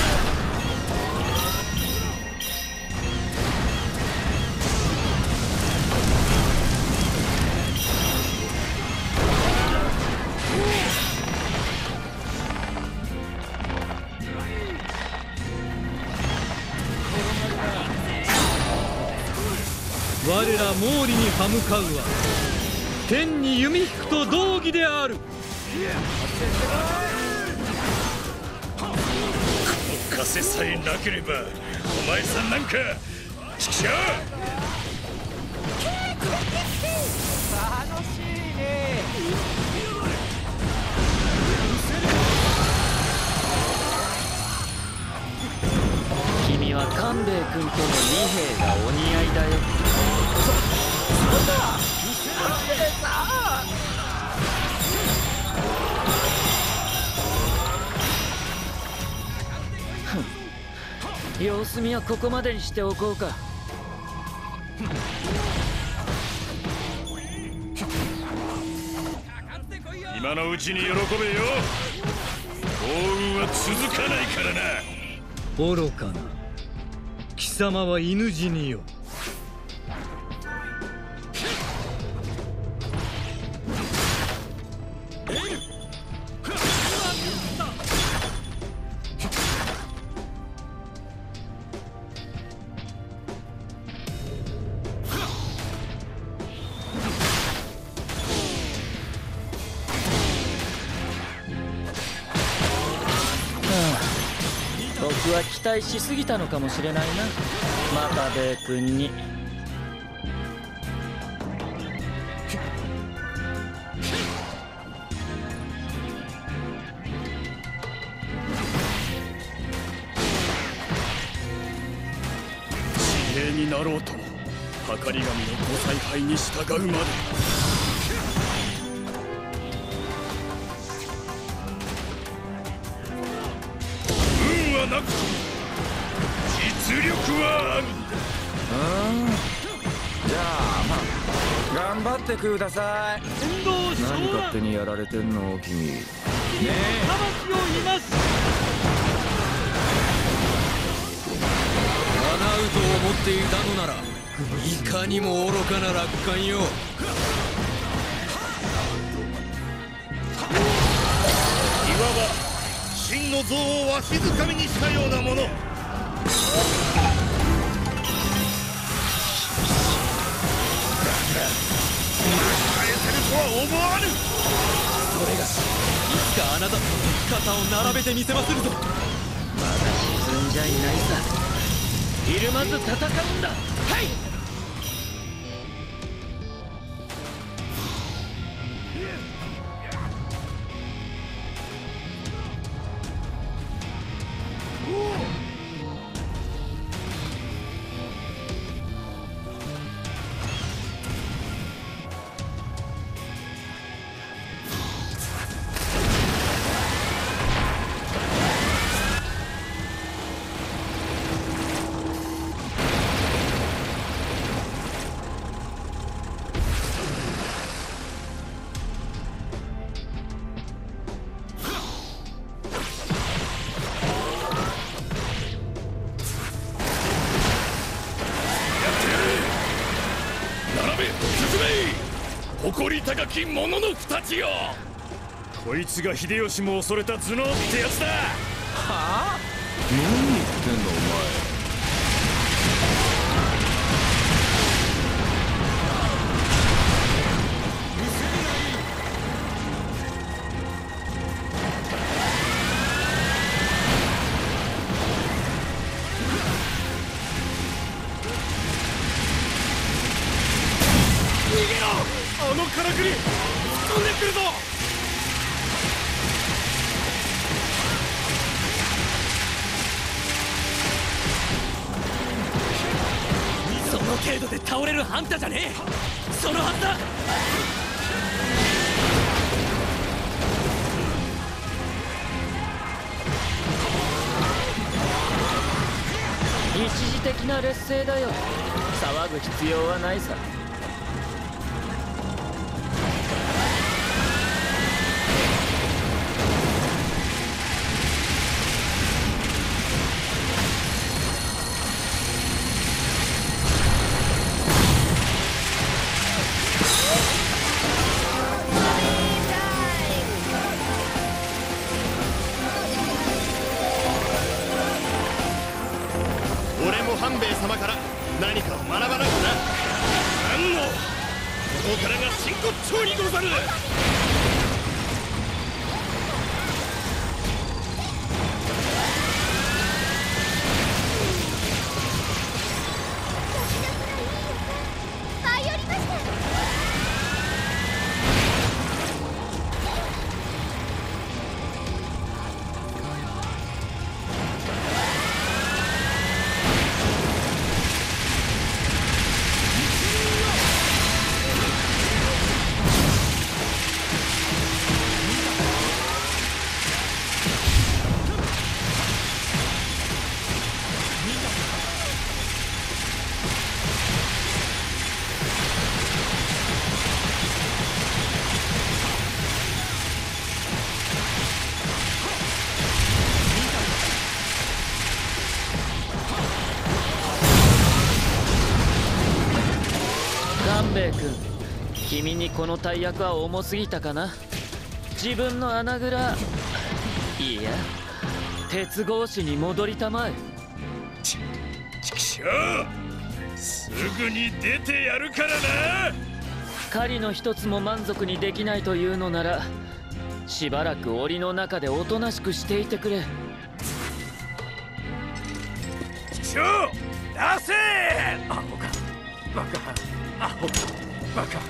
我ら毛利に歯向かうは天に弓引くと同義である。 枷さえなければお前さんなんかちくしょう。 楽しいね。 君は官兵衛君との二兵がお似合いだよ。 そうだ、官兵衛さん。様子見はここまでにしておこうか。 今のうちに喜べよ。幸運は続かないからな。 愚かな。貴様は犬死によ。 僕は期待しすぎたのかもしれないな、又兵衛君に。 騎兵になろうとも計り神のご采配に従うまで。 なく実力はあるんだ。 じゃあ頑張ってください。何勝手にやられてんの君。ねえ、 魂をいます。 叶うと思っていたのならいかにも愚かな楽観よ。 いわば真の像をわしづかみにしたようなもの。返せるとは思わぬ。 それがし、いつかあなたと肩を並べてみせまするぞ。 まだ沈んじゃいないさ。ひるまず戦うんだ。はい。 誇り高き者の二つよ。こいつが秀吉も恐れた頭脳ってやつだ。はあ？何言ってんのお前。 あのからくり突っ込んでくるぞ。 その程度で倒れるハンタじゃねえ。そのはずだ。 一時的な劣勢だよ。騒ぐ必要はないさ。 俺も半兵衛様から何かを学ばなくな。何のここからが真骨頂にござる。 半兵衛君、君にこの大役は重すぎたかな。自分の穴蔵、いや鉄格子に戻りたまえ。 ちくしょう、すぐに出てやるからな。 狩りの一つも満足にできないというのなら、しばらく檻の中でおとなしくしていてくれ。 ちくしょう、出せ。 アホかバカ、アホかバカ。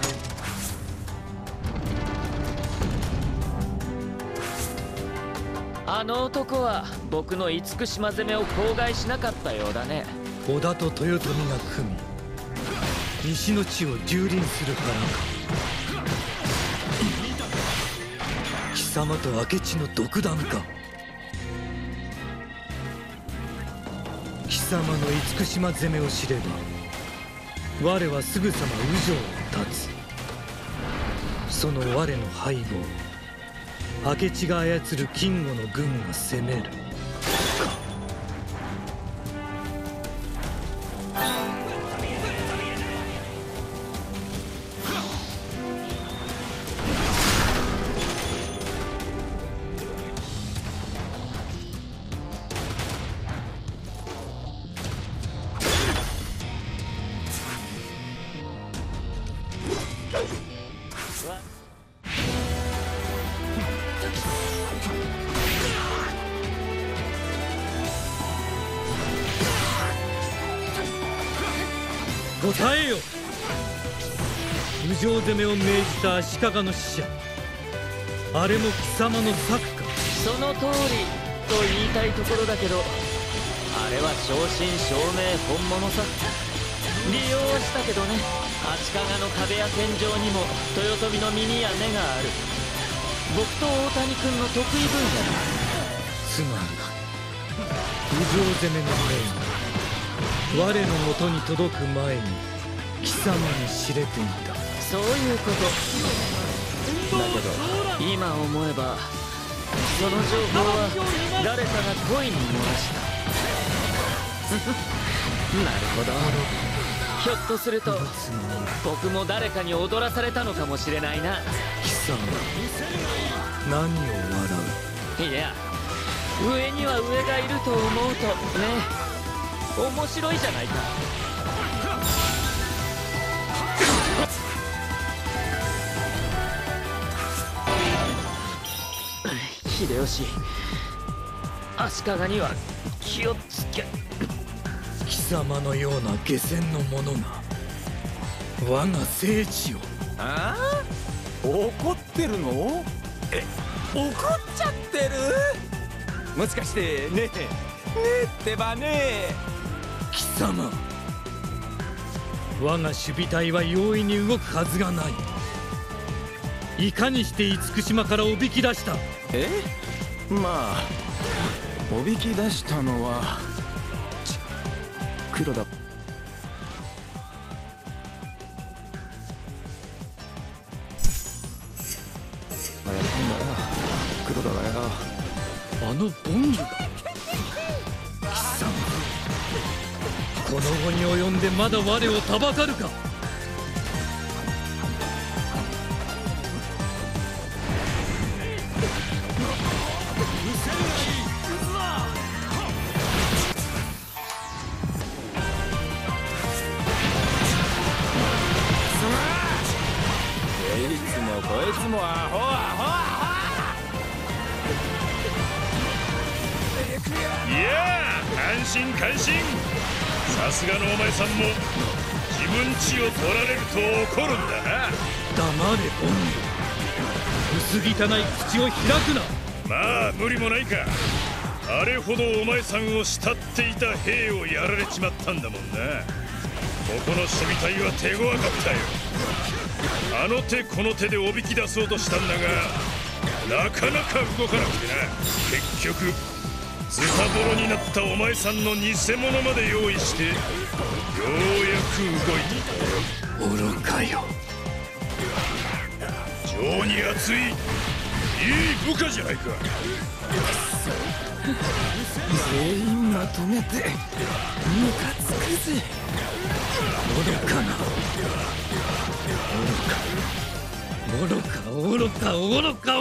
あの男は僕の厳島攻めを口外しなかったようだね。 織田と豊臣が組み西の地を蹂躙する腹か。貴様と明智の独断か。貴様の厳島攻めを知れば我はすぐさま右城を立つ。その我の背後を明智が操る金吾の軍が攻める。答えよ。無情攻めを命じた足利の使者、あれも貴様の策か。 その通りと言いたいところだけど、あれは正真正銘本物さ。利用はしたけどね。足利の壁や天井にも豊臣の耳や目がある。僕と大谷君の得意分野だ。 つまんな無情攻めの命我の元に届く前に貴様に知れていた。 そういうことだけど、今思えばその情報は誰かが故意に漏らしたなるほど。ひょっとすると僕も誰かに踊らされたのかもしれないな。 貴様何を笑う。いや、上には上がいると思うとね、面白いじゃないか。秀吉、足利には気をつけ。 貴様のような下船の者が我が聖地を。 ああ、怒ってるの？怒っちゃってる？もしかしてねえってばねえ。 貴様、我が守備隊は容易に動くはずがない。いかにして厳島からおびき出した？ まあおびき出したのは黒田。黒田だよ。 あのボングが。貴様、この後に及んでまだ我をたばかるか。 いつもこいつもアホアホアホ。 いやあ、感心感心。さすがのお前さんも自分ちを取られると怒るんだな。 黙れボング、薄汚い口を開くな。 まあ無理もないか。あれほどお前さんを慕っていた兵をやられちまったんだもんな。ここの守備隊は手強かったよ。あの手この手でおびき出そうとしたんだが、なかなか動かなくてな。結局ズタボロになったお前さんの偽物まで用意して、ようやく動いた。 愚かよ。 情に熱いいい部下じゃないか。 全員まとめてムカつくぜ。愚かな愚か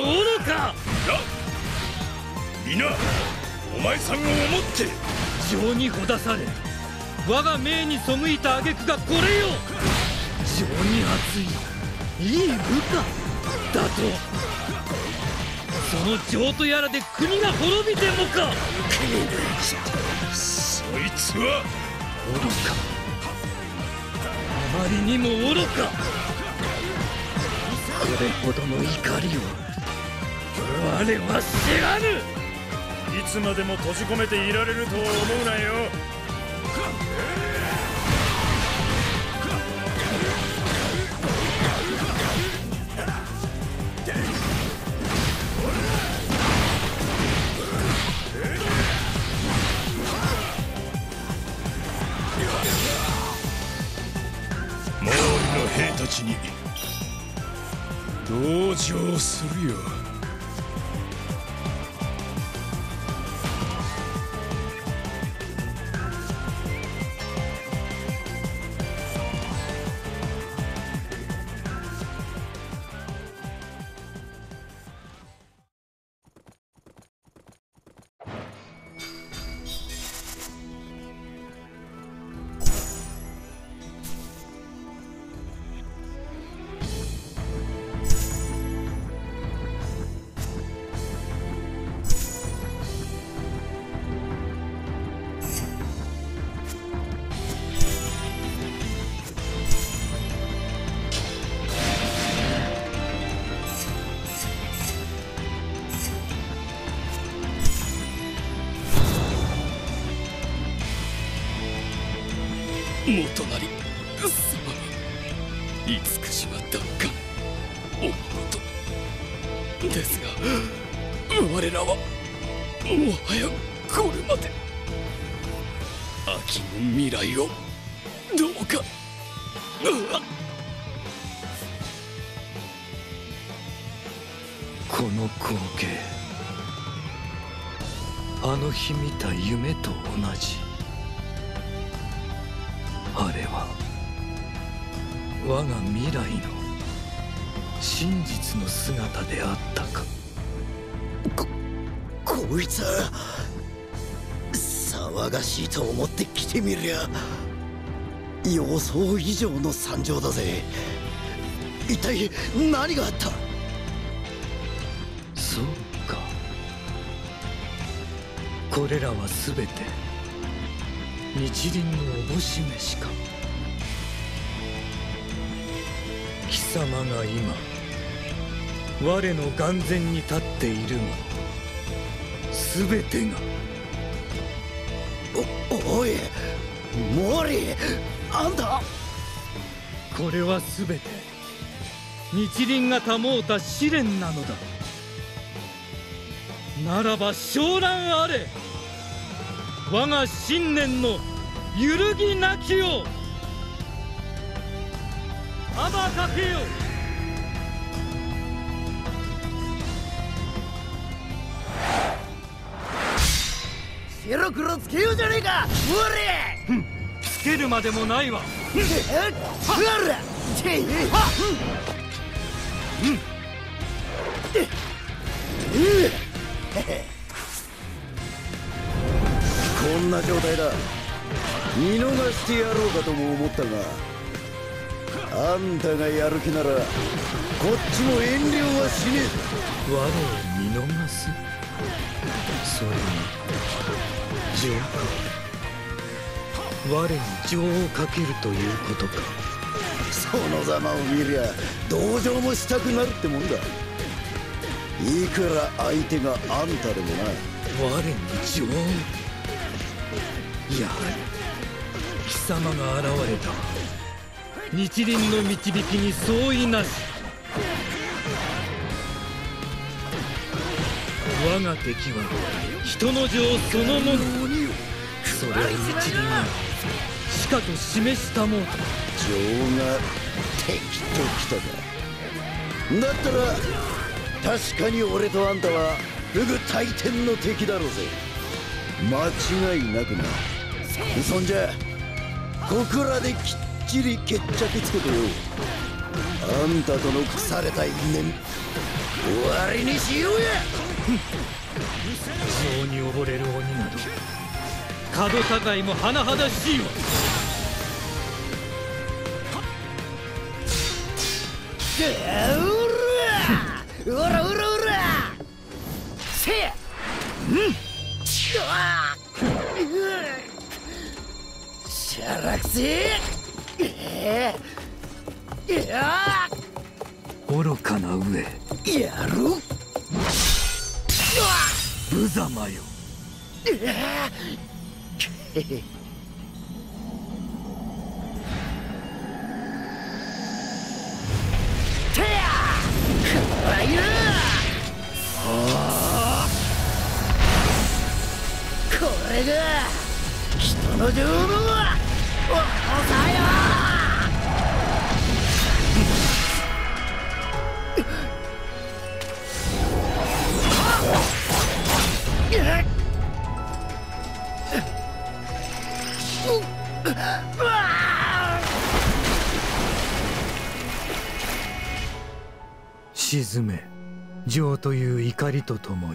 皆お前さんを思って情にほだされ我が命に背いた挙句がこれよ。情に熱いいい部下だと、その情とやらで国が滅びてもか。 そいつは愚か、あまりにも愚か。これほどの怒りを我は知らぬ。 いつまでも閉じ込めていられるとは思うなよ。 周りの兵たちに同情するよ。 元就様、慈しま奪還お見事ですが、我らはもはやこれまで。秋の未来をどうか。 この光景、あの日見た夢と同じ。あれは我が未来の真実の姿であったか。 こいつは騒がしいと思って来てみりゃ予想以上の惨状だぜ。一体何があった？ そうか、これらは全て日輪のおぼし飯か。貴様が今我の眼前に立っているもの全てが。 おい毛利、あんた。 これは全て日輪が保うた試練なのだ。ならば昇蘭あれ、我が信念の揺るぎなきよ。羽ばかけよ。 白黒つけようじゃねえか、 毛利。つけるまでもないわ。 こんな状態だ。見逃してやろうかとも思ったが、あんたがやる気ならこっちも遠慮はしねえ。 我を見逃す？それに情か。我に情をかけるということか。 そのざまを見りゃ同情もしたくなるってもんだ。いくら相手があんたでもな。 我に情？やはり貴様が現れた。日輪の導きに相違なし。我が敵は人の情そのもの。それを日輪がしかと示したもの。 情が敵ときたか。だったら確かに俺とあんたは不倶戴天の敵だろうぜ。 間違いなくな。そんじゃ小倉できっちり決着つけてよ、あんたとの腐れた因縁終わりにしようや。 情に溺れる鬼など角高いも甚だしいわ。 おらおらおらせやしゃらくせ愚かな上やろ無様よ。 これが人の情報はおさよ。 沈め情という怒りとともに。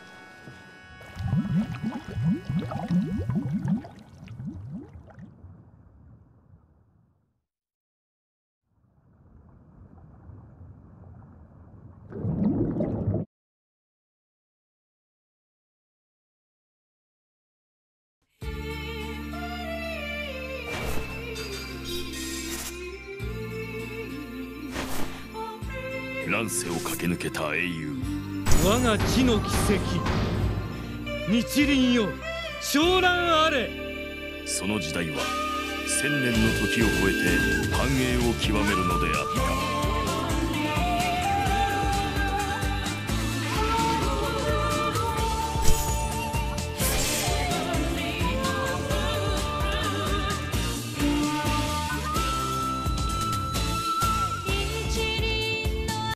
乱世を駆け抜けた英雄、 我が地の奇跡、日輪よ昇蘭あれ。 その時代は1000年の時を超えて繁栄を極めるのであった。